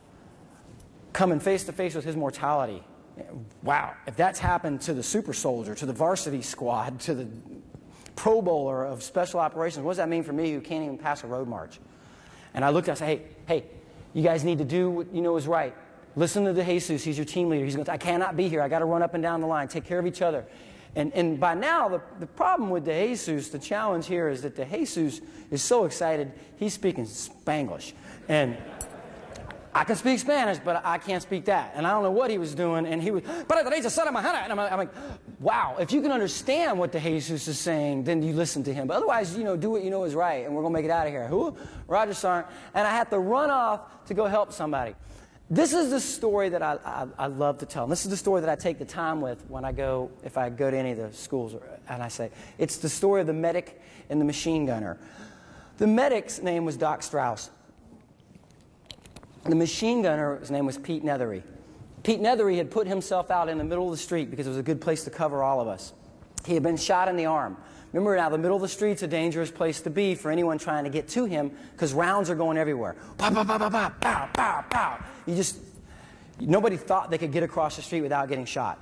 coming face to face with his mortality. Wow, if that's happened to the super soldier, to the varsity squad, to the Pro Bowler of special operations, what does that mean for me who can't even pass a road march? And I looked at him and said, hey, hey, you guys need to do what you know is right. Listen to DeJesus. He's your team leader. He's going to, I cannot be here. I got to run up and down the line. Take care of each other. And, and by now, the, the problem with DeJesus, the challenge here is that DeJesus is so excited, he's speaking Spanglish. And I can speak Spanish, but I can't speak that. And I don't know what he was doing. And he was, and I'm like, I'm like, wow, if you can understand what DeJesus is saying, then you listen to him. But otherwise, you know, do what you know is right, and we're going to make it out of here. Who? Roger Sergeant. And I had to run off to go help somebody. This is the story that I, I, I love to tell. And this is the story that I take the time with when I go, if I go to any of the schools, and I say, it's the story of the medic and the machine gunner. The medic's name was Doc Strauss. The machine gunner's name was Pete Nethery. Pete Nethery had put himself out in the middle of the street because it was a good place to cover all of us. He had been shot in the arm. Remember now, the middle of the street's a dangerous place to be for anyone trying to get to him because rounds are going everywhere. Pow, pow, pow, pow, pow, pow, pow, pow. You just, nobody thought they could get across the street without getting shot.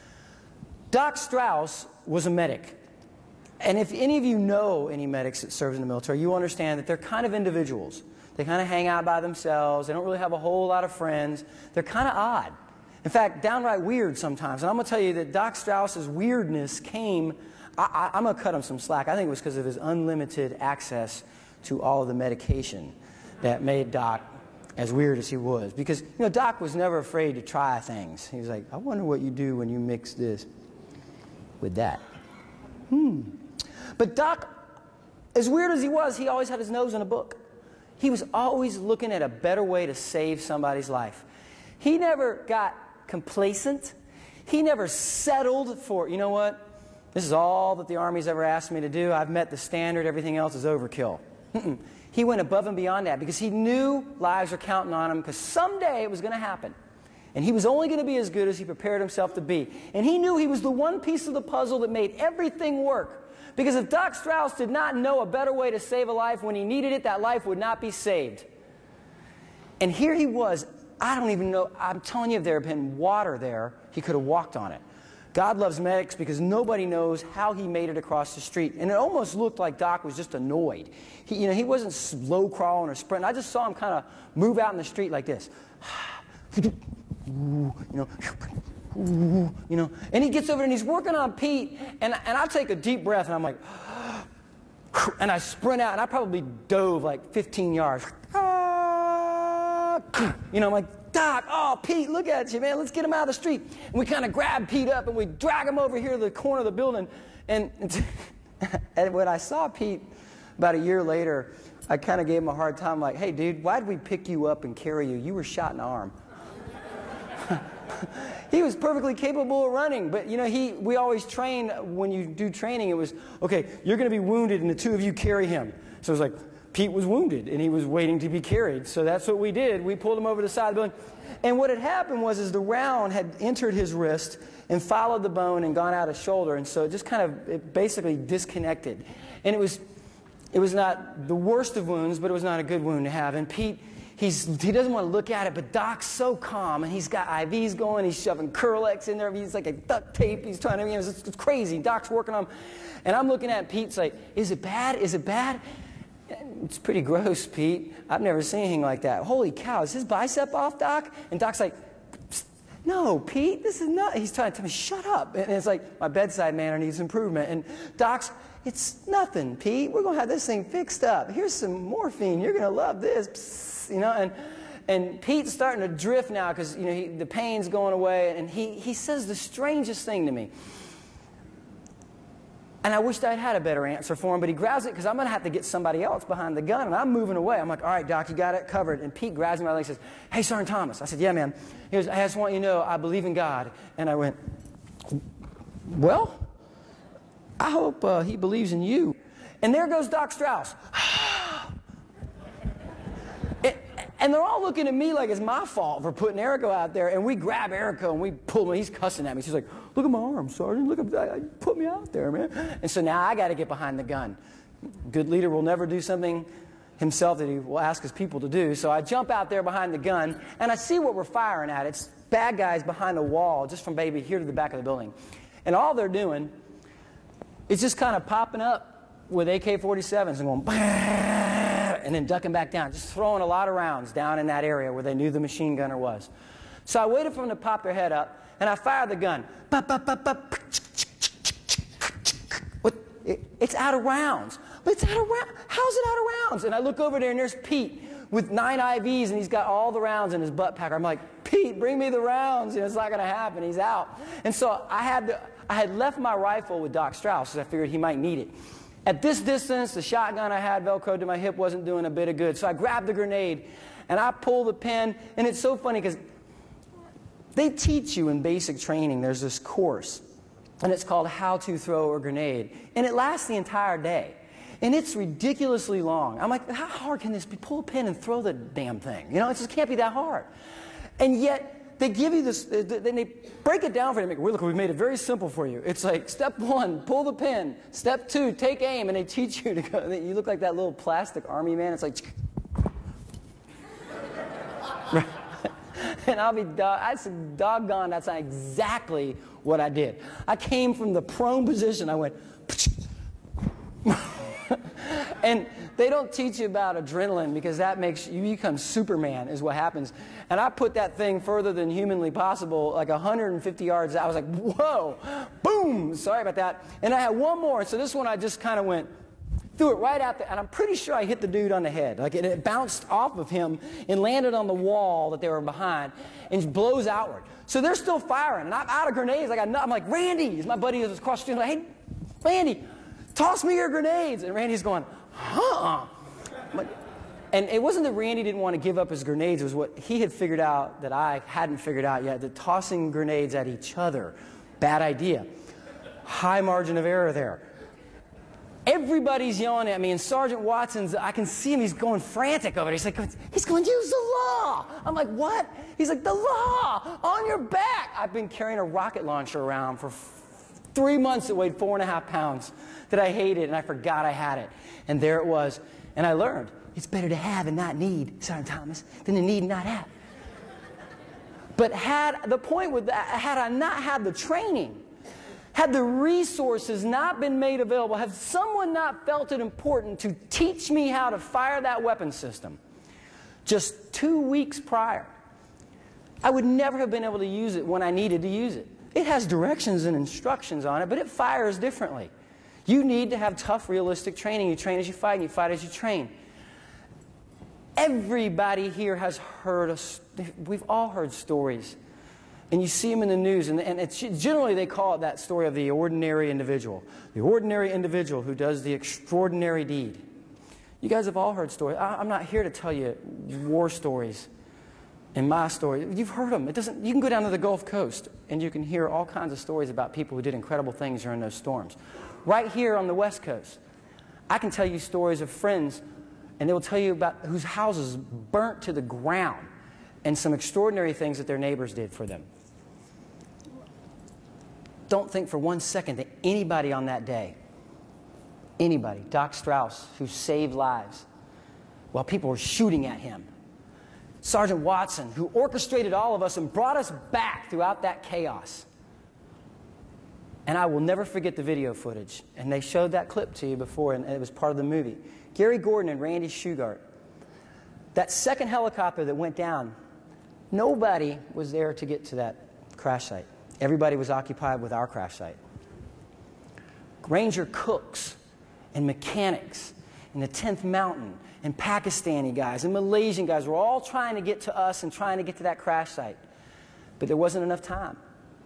Doc Strauss was a medic. And if any of you know any medics that served in the military, you understand that they're kind of individuals. They kind of hang out by themselves. They don't really have a whole lot of friends. They're kind of odd. In fact, downright weird sometimes. And I'm going to tell you that Doc Strauss's weirdness came, I, I, I'm going to cut him some slack. I think it was because of his unlimited access to all of the medication that made Doc as weird as he was. Because, you know, Doc was never afraid to try things. He was like, I wonder what you do when you mix this with that. Hmm. But Doc, as weird as he was, he always had his nose in a book. He was always looking at a better way to save somebody's life. He never got complacent. He never settled for, you know what, this is all that the Army's ever asked me to do. I've met the standard. Everything else is overkill. Mm-mm. He went above and beyond that because he knew lives were counting on him because someday it was going to happen. And he was only going to be as good as he prepared himself to be. And he knew he was the one piece of the puzzle that made everything work. Because if Doc Strauss did not know a better way to save a life when he needed it, that life would not be saved. And here he was. I don't even know. I'm telling you, if there had been water there, he could have walked on it. God loves medics because nobody knows how he made it across the street. And it almost looked like Doc was just annoyed. He, you know, he wasn't slow crawling or sprinting. I just saw him kind of move out in the street like this. You know, you know, and he gets over and he's working on Pete, and, and I take a deep breath, and I'm like, and I sprint out, and I probably dove like fifteen yards. You know, I'm like, Doc, oh, Pete, look at you, man, let's get him out of the street. And we kind of grab Pete up, and we drag him over here to the corner of the building, and, and when I saw Pete about a year later, I kind of gave him a hard time, like, hey, dude, why did we pick you up and carry you? You were shot in the arm. He was perfectly capable of running, but you know, he, we always train, when you do training, it was, okay, you're going to be wounded and the two of you carry him. So it was like, Pete was wounded and he was waiting to be carried. So that's what we did. We pulled him over to the side of the building. And what had happened was is the round had entered his wrist and followed the bone and gone out his shoulder. And so it just kind of, it basically disconnected. And it was, it was not the worst of wounds, but it was not a good wound to have. And Pete, he's, he doesn't want to look at it, but Doc's so calm, and he's got I Vs going, he's shoving Curlex in there, he's like a duct tape, he's trying to, you know, it's, it's crazy. Doc's working on him. And I'm looking at Pete's like, is it bad? Is it bad? It's pretty gross, Pete. I've never seen anything like that. Holy cow, is his bicep off, Doc? And Doc's like, no, Pete, this is not. He's trying to tell me, shut up. And it's like, my bedside manner needs improvement. And Doc's, it's nothing, Pete. We're going to have this thing fixed up. Here's some morphine. You're going to love this. Psst, you know, and and Pete's starting to drift now because, you know, he, the pain's going away. And he, he says the strangest thing to me. And I wished I'd had a better answer for him, but he grabs it because I'm going to have to get somebody else behind the gun, and I'm moving away. I'm like, all right, Doc, you got it covered. And Pete grabs me by the leg and says, hey, Sergeant Thomas. I said, yeah, man. He goes, I just want you to know I believe in God. And I went, well, I hope uh, he believes in you. And there goes Doc Strauss. it, and they're all looking at me like it's my fault for putting Erico out there. And we grab Erico and we pull him. He's cussing at me. She's like, look at my arm, Sergeant. Look at, put me out there, man. And so now I got to get behind the gun. Good leader will never do something himself that he will ask his people to do. So I jump out there behind the gun, and I see what we're firing at. It's bad guys behind a wall, just from baby here to the back of the building. And all they're doing is just kind of popping up with A K forty-sevens and going, bah, and then ducking back down, just throwing a lot of rounds down in that area where they knew the machine gunner was. So I waited for them to pop their head up, and I fired the gun. What? It, it's out of rounds. But it's out of rounds. How's it out of rounds? And I look over there, and there's Pete with nine I Vs, and he's got all the rounds in his butt packer. I'm like, Pete, bring me the rounds. You know, it's not going to happen. He's out. And so I had, to, I had left my rifle with Doc Strauss because I figured he might need it. At this distance, the shotgun I had Velcroed to my hip wasn't doing a bit of good. So I grabbed the grenade, and I pulled the pin. And it's so funny because they teach you in basic training, there's this course, and it's called How to Throw a Grenade. And it lasts the entire day. And it's ridiculously long. I'm like, how hard can this be? Pull a pin and throw the damn thing. You know, it just can't be that hard. And yet, they give you this, then they break it down for you. Make, look, we've made it very simple for you. It's like, step one, pull the pin. Step two, take aim. And they teach you to go, you look like that little plastic army man. It's like, and I'll be, dog, I said, doggone, that's not exactly what I did. I came from the prone position. I went, and they don't teach you about adrenaline because that makes you become Superman is what happens. And I put that thing further than humanly possible, like one hundred fifty yards out. I was like, whoa, boom, sorry about that. And I had one more, so this one I just kind of went, threw it right out there, and I'm pretty sure I hit the dude on the head. Like it, it bounced off of him and landed on the wall that they were behind and blows outward. So they're still firing, and I'm out of grenades. I got nothing. I'm like, Randy, my buddy is across the street. I'm like, hey, Randy, toss me your grenades. And Randy's going, huh? And it wasn't that Randy didn't want to give up his grenades. It was what he had figured out that I hadn't figured out yet, that tossing grenades at each other, bad idea. High margin of error there. Everybody's yelling at me, and Sergeant Watson's, I can see him, he's going frantic over it. He's like, he's going, use the law. I'm like, what? He's like, the law, on your back. I've been carrying a rocket launcher around for three months that weighed four and a half pounds that I hated, and I forgot I had it. And there it was. And I learned, it's better to have and not need, Sergeant Thomas, than to need and not have. But had, the point with that, had I not had the training, had the resources not been made available, had someone not felt it important to teach me how to fire that weapon system just two weeks prior, I would never have been able to use it when I needed to use it. It has directions and instructions on it, but it fires differently. You need to have tough, realistic training. You train as you fight, and you fight as you train. Everybody here has heard, a, we've all heard stories. And you see them in the news, and, and it's, generally they call it that story of the ordinary individual. The ordinary individual who does the extraordinary deed. You guys have all heard stories. I, I'm not here to tell you war stories. in my story, you've heard them. It doesn't, you can go down to the Gulf Coast and you can hear all kinds of stories about people who did incredible things during those storms. Right here on the West Coast, I can tell you stories of friends, and they will tell you about whose houses burnt to the ground and some extraordinary things that their neighbors did for them. Don't think for one second that anybody on that day, anybody, Doc Strauss, who saved lives while people were shooting at him, Sergeant Watson, who orchestrated all of us and brought us back throughout that chaos. And I will never forget the video footage. And they showed that clip to you before, and it was part of the movie. Gary Gordon and Randy Shugart. That second helicopter that went down, nobody was there to get to that crash site. Everybody was occupied with our crash site. Ranger cooks and mechanics in the tenth Mountain and Pakistani guys and Malaysian guys were all trying to get to us and trying to get to that crash site. But there wasn't enough time.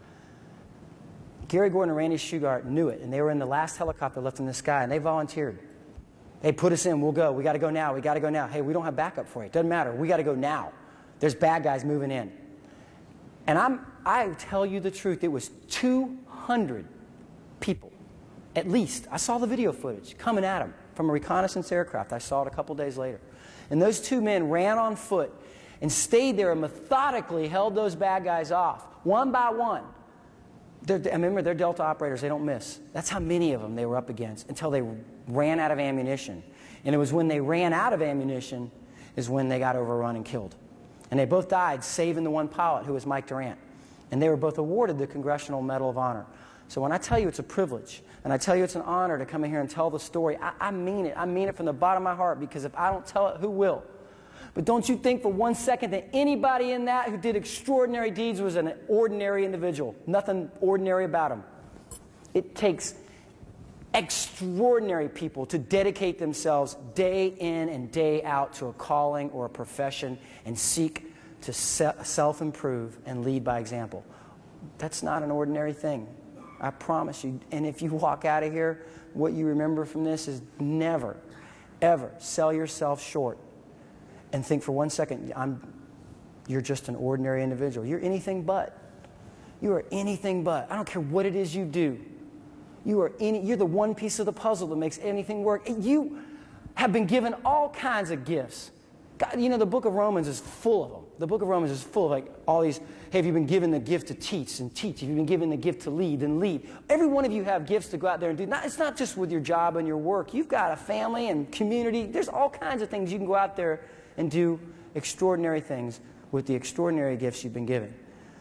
Gary Gordon and Randy Shugart knew it, and they were in the last helicopter left in the sky, and they volunteered. They put us in. We'll go. We got to go now. We got to go now. Hey, we don't have backup for you. It doesn't matter. We got to go now. There's bad guys moving in. And I'm, I tell you the truth, it was two hundred people, at least. I saw the video footage coming at them from a reconnaissance aircraft. I saw it a couple days later. And those two men ran on foot and stayed there and methodically held those bad guys off, one by one. They're, remember, they're Delta operators. They don't miss. That's how many of them they were up against until they ran out of ammunition. And it was when they ran out of ammunition is when they got overrun and killed. And they both died, saving the one pilot, who was Mike Durant. And they were both awarded the Congressional Medal of Honor. So when I tell you it's a privilege, and I tell you it's an honor to come in here and tell the story, I, I mean it. I mean it from the bottom of my heart, because if I don't tell it, who will? But don't you think for one second that anybody in that who did extraordinary deeds was an ordinary individual. Nothing ordinary about him. It takes extraordinary people to dedicate themselves day in and day out to a calling or a profession and seek to self-improve and lead by example. That's not an ordinary thing. I promise you. And if you walk out of here, what you remember from this is never, ever sell yourself short and think for one second, I'm, you're just an ordinary individual. You're anything but. You are anything but. I don't care what it is you do. You are any, you're the one piece of the puzzle that makes anything work. You have been given all kinds of gifts. God, you know, the book of Romans is full of them. The book of Romans is full of like all these, hey, have you been given the gift to teach and teach? Have you been given the gift to lead and lead? Every one of you have gifts to go out there and do. Not, it's not just with your job and your work. You've got a family and community. There's all kinds of things you can go out there and do extraordinary things with the extraordinary gifts you've been given.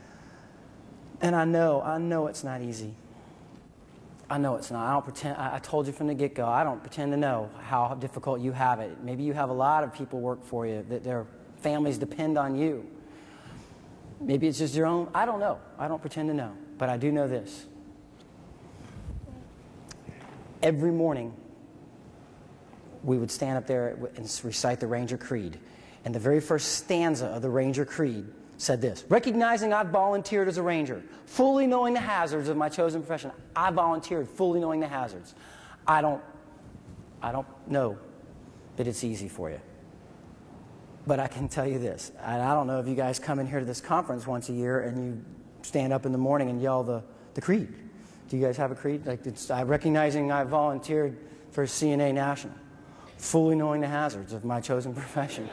And I know, I know it's not easy. I know it's not. I don't pretend. I, I told you from the get-go, I don't pretend to know how difficult you have it. Maybe you have a lot of people work for you, that their families depend on you. Maybe it's just your own. I don't know. I don't pretend to know. But I do know this. Every morning, we would stand up there and recite the Ranger Creed. And the very first stanza of the Ranger Creed said this: recognizing I've volunteered as a ranger, fully knowing the hazards of my chosen profession. I volunteered fully knowing the hazards. I don't, I don't know that it's easy for you. But I can tell you this. And I don't know if you guys come in here to this conference once a year and you stand up in the morning and yell the, the creed. Do you guys have a creed? Like it's uh, recognizing I volunteered for C N A National, fully knowing the hazards of my chosen profession.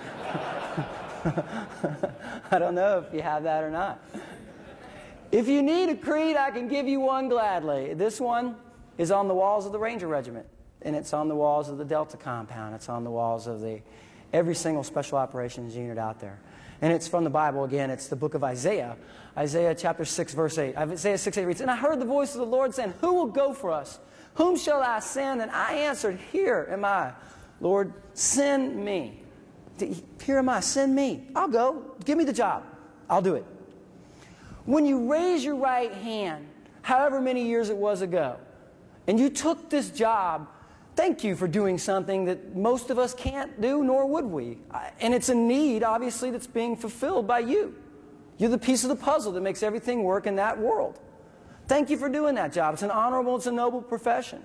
I don't know if you have that or not. If you need a creed, I can give you one gladly. This one is on the walls of the Ranger Regiment, and it's on the walls of the Delta compound. It's on the walls of the every single special operations unit out there. And it's from the Bible again. It's the book of Isaiah. Isaiah chapter six, verse eight. Isaiah six, eight reads, and I heard the voice of the Lord saying, who will go for us? Whom shall I send? And I answered, here am I. Lord, send me. Here am I, send me. I'll go. Give me the job. I'll do it. When you raise your right hand, however many years it was ago, and you took this job, thank you for doing something that most of us can't do, nor would we. And it's a need, obviously, that's being fulfilled by you. You're the piece of the puzzle that makes everything work in that world. Thank you for doing that job. It's an honorable, it's a noble profession.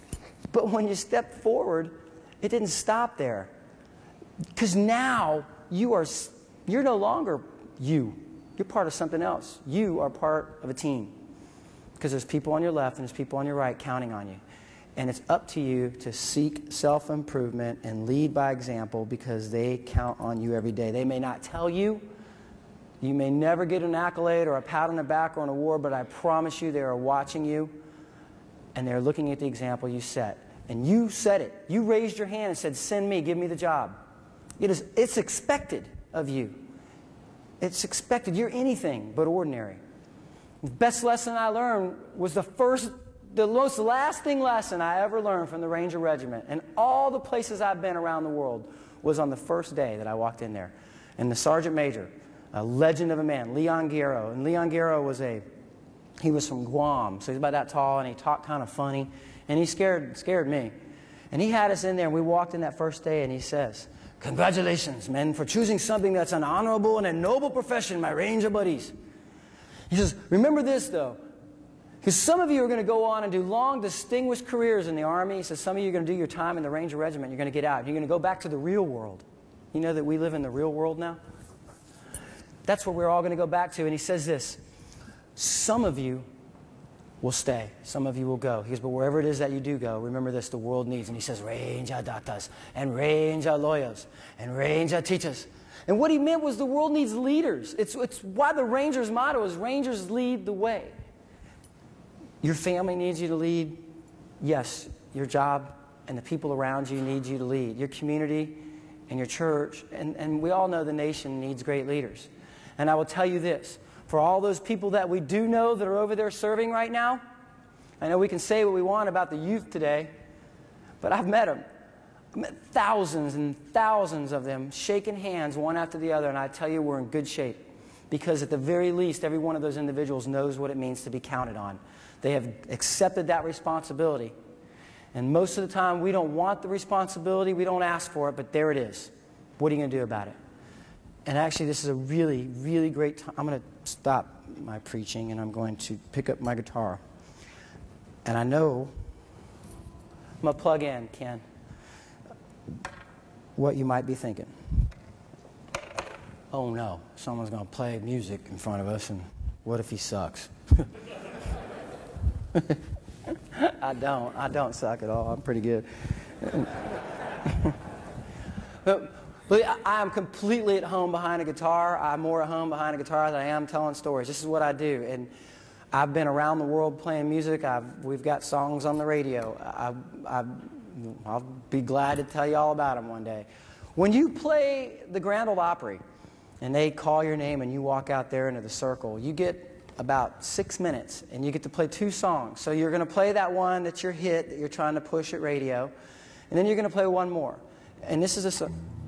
But when you step forward, it didn't stop there. Because now you are, you're no longer you. You're part of something else. You are part of a team. Because there's people on your left and there's people on your right counting on you. And it's up to you to seek self-improvement and lead by example because they count on you every day. They may not tell you. You may never get an accolade or a pat on the back or an award, but I promise you they are watching you and they're looking at the example you set. And you said it. You raised your hand and said, send me, give me the job. It is, it's expected of you. It's expected. You're anything but ordinary. The best lesson I learned was the first, the most lasting lesson I ever learned from the Ranger Regiment. And all the places I've been around the world was on the first day that I walked in there. And the Sergeant Major, a legend of a man, Leon Guerrero. And Leon Guerrero was a, he was from Guam, so he's about that tall, and he talked kind of funny. And he scared, scared me. And he had us in there, and we walked in that first day, and he says, congratulations, men, for choosing something that's an honorable and a noble profession, my Ranger buddies. He says, remember this, though, because some of you are going to go on and do long, distinguished careers in the Army. He says, some of you are going to do your time in the Ranger Regiment. You're going to get out. You're going to go back to the real world. You know that we live in the real world now? That's where we're all going to go back to. And he says this, some of you will stay. Some of you will go. He goes, but wherever it is that you do go, remember this, the world needs. And he says, Ranger datas, and Ranger lawyers, and Ranger teachers. And what he meant was the world needs leaders. It's, it's why the Rangers' motto is Rangers lead the way. Your family needs you to lead. Yes, your job and the people around you need you to lead. Your community and your church, and, and we all know the nation needs great leaders. And I will tell you this, for all those people that we do know that are over there serving right now, I know we can say what we want about the youth today, but I've met them. I met thousands and thousands of them shaking hands one after the other, and I tell you we're in good shape because at the very least every one of those individuals knows what it means to be counted on. They have accepted that responsibility, and most of the time we don't want the responsibility, we don't ask for it, but there it is. What are you going to do about it? And actually this is a really, really great time. I'm going to stop my preaching and I'm going to pick up my guitar. And I know I'm going to plug in, Ken, what you might be thinking. Oh no, someone's going to play music in front of us, and what if he sucks? I don't. I don't suck at all. I'm pretty good. but, but I am completely at home behind a guitar. I'm more at home behind a guitar than I am telling stories. This is what I do. And I've been around the world playing music. I've, we've got songs on the radio. I, I, I'll be glad to tell you all about them one day. When you play the Grand Ole Opry and they call your name and you walk out there into the circle, you get about six minutes and you get to play two songs. So you're going to play that one that's your hit that you're trying to push at radio, and then you're going to play one more. And this is a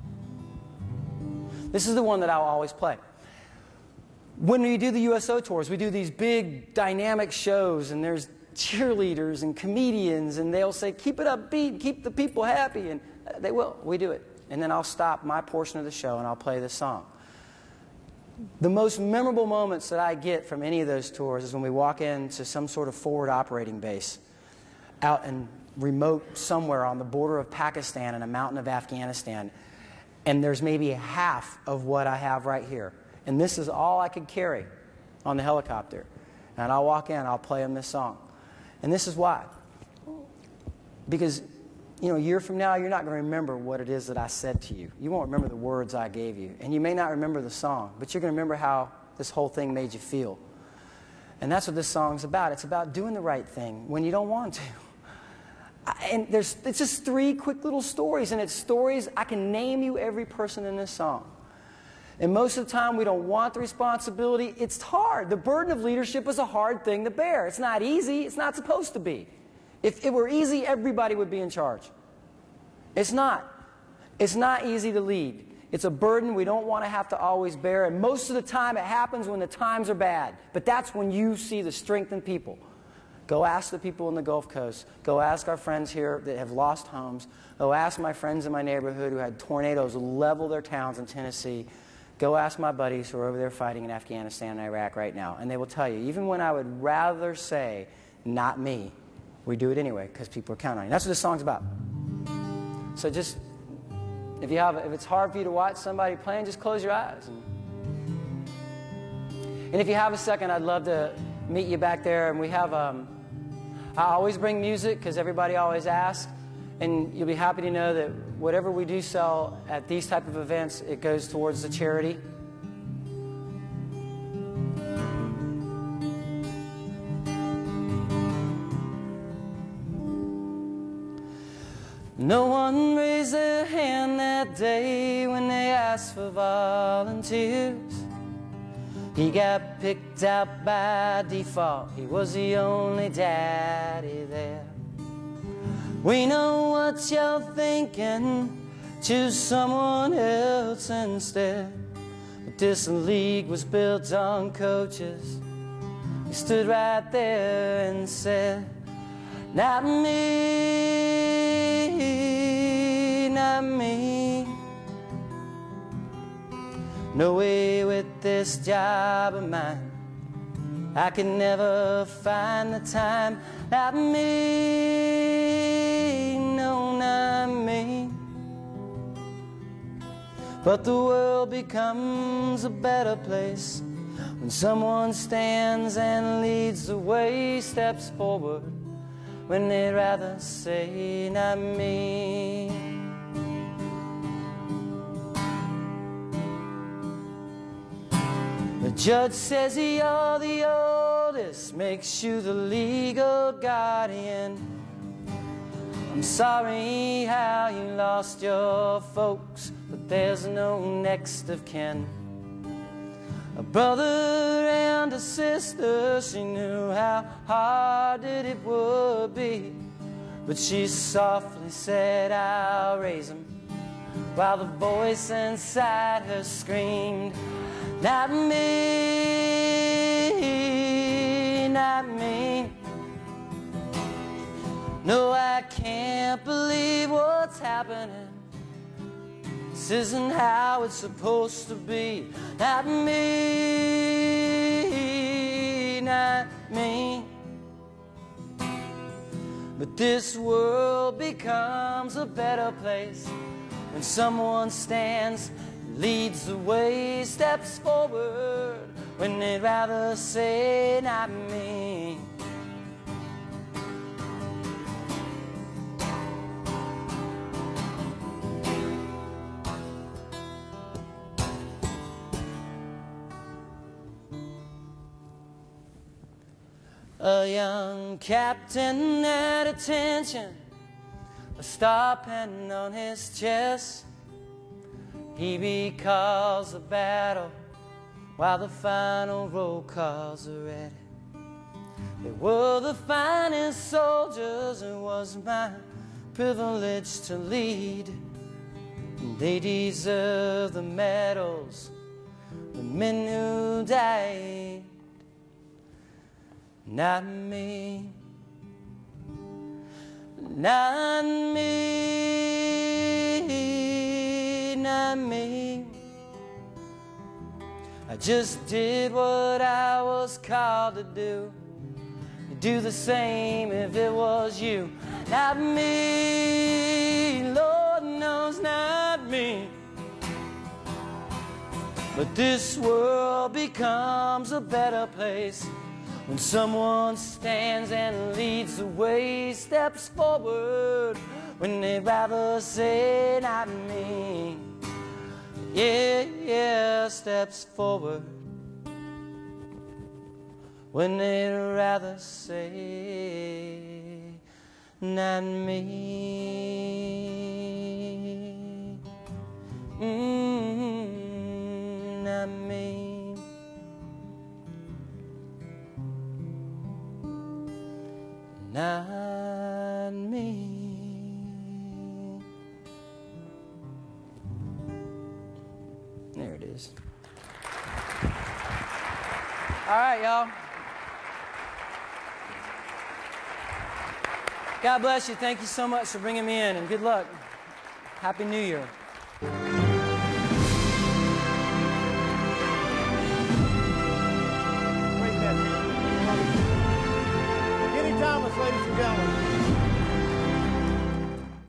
this is the one that I'll always play. When we do the U S O tours, we do these big dynamic shows, and there's cheerleaders and comedians, and they'll say, keep it upbeat, keep the people happy, and they will. We do it. And then I'll stop my portion of the show and I'll play this song. The most memorable moments that I get from any of those tours is when we walk into some sort of forward operating base out in remote somewhere on the border of Pakistan and a mountain of Afghanistan, and there's maybe half of what I have right here. And this is all I could carry on the helicopter. And I'll walk in, I'll play them this song. And this is why. Because, you know, a year from now, you're not going to remember what it is that I said to you. You won't remember the words I gave you. And you may not remember the song, but you're going to remember how this whole thing made you feel. And that's what this song's about. It's about doing the right thing when you don't want to. And there's, it's just three quick little stories, and it's stories, I can name you every person in this song. And most of the time, we don't want the responsibility. It's hard. The burden of leadership is a hard thing to bear. It's not easy. It's not supposed to be. If it were easy, everybody would be in charge. It's not. It's not easy to lead. It's a burden we don't want to have to always bear, and most of the time, it happens when the times are bad. But that's when you see the strength in people. Go ask the people in the Gulf Coast. Go ask our friends here that have lost homes. Go ask my friends in my neighborhood who had tornadoes level their towns in Tennessee. Go ask my buddies who are over there fighting in Afghanistan and Iraq right now. And they will tell you, even when I would rather say, not me, we do it anyway because people are counting on you. That's what this song's about. So just If you have, if it's hard for you to watch somebody playing, just close your eyes. And, and if you have a second, I'd love to meet you back there. And we have, um, I always bring music because everybody always asks. And you'll be happy to know that whatever we do sell at these type of events, it goes towards the charity. No one raised their hand that day when they asked for volunteers. He got picked out by default. He was the only daddy there. We know what you're thinking. Choose someone else instead. But this league was built on coaches. He stood right there and said, not me, not me. No way with this job of mine. I can never find the time. Not me, no, not me. But the world becomes a better place when someone stands and leads the way, steps forward when they'd rather say, not me. The judge says you're the oldest, makes you the legal guardian. I'm sorry how you lost your folks, but there's no next of kin. A brother and a sister, she knew how hard it would be. But she softly said, I'll raise them, while the voice inside her screamed, not me, not me. No, I can't believe what's happening. This isn't how it's supposed to be. Not me, not me. But this world becomes a better place when someone stands, leads the way, steps forward when they'd rather say, not me. A young captain at attention, a star pen on his chest. He recalls the battle while the final roll calls are ready. They were the finest soldiers, it was my privilege to lead. And they deserve the medals, the men who died. Not me, not me, not me. I just did what I was called to do. You'd do the same if it was you. Not me, Lord knows not me. But this world becomes a better place when someone stands and leads the way, steps forward when they'd rather say, not me. Yeah, yeah, steps forward when they'd rather say, not me. Mm-hmm, not me. Not me. There it is. All right, y'all. God bless you. Thank you so much for bringing me in, and good luck. Happy New Year. Great man. Kenny Thomas, ladies and gentlemen.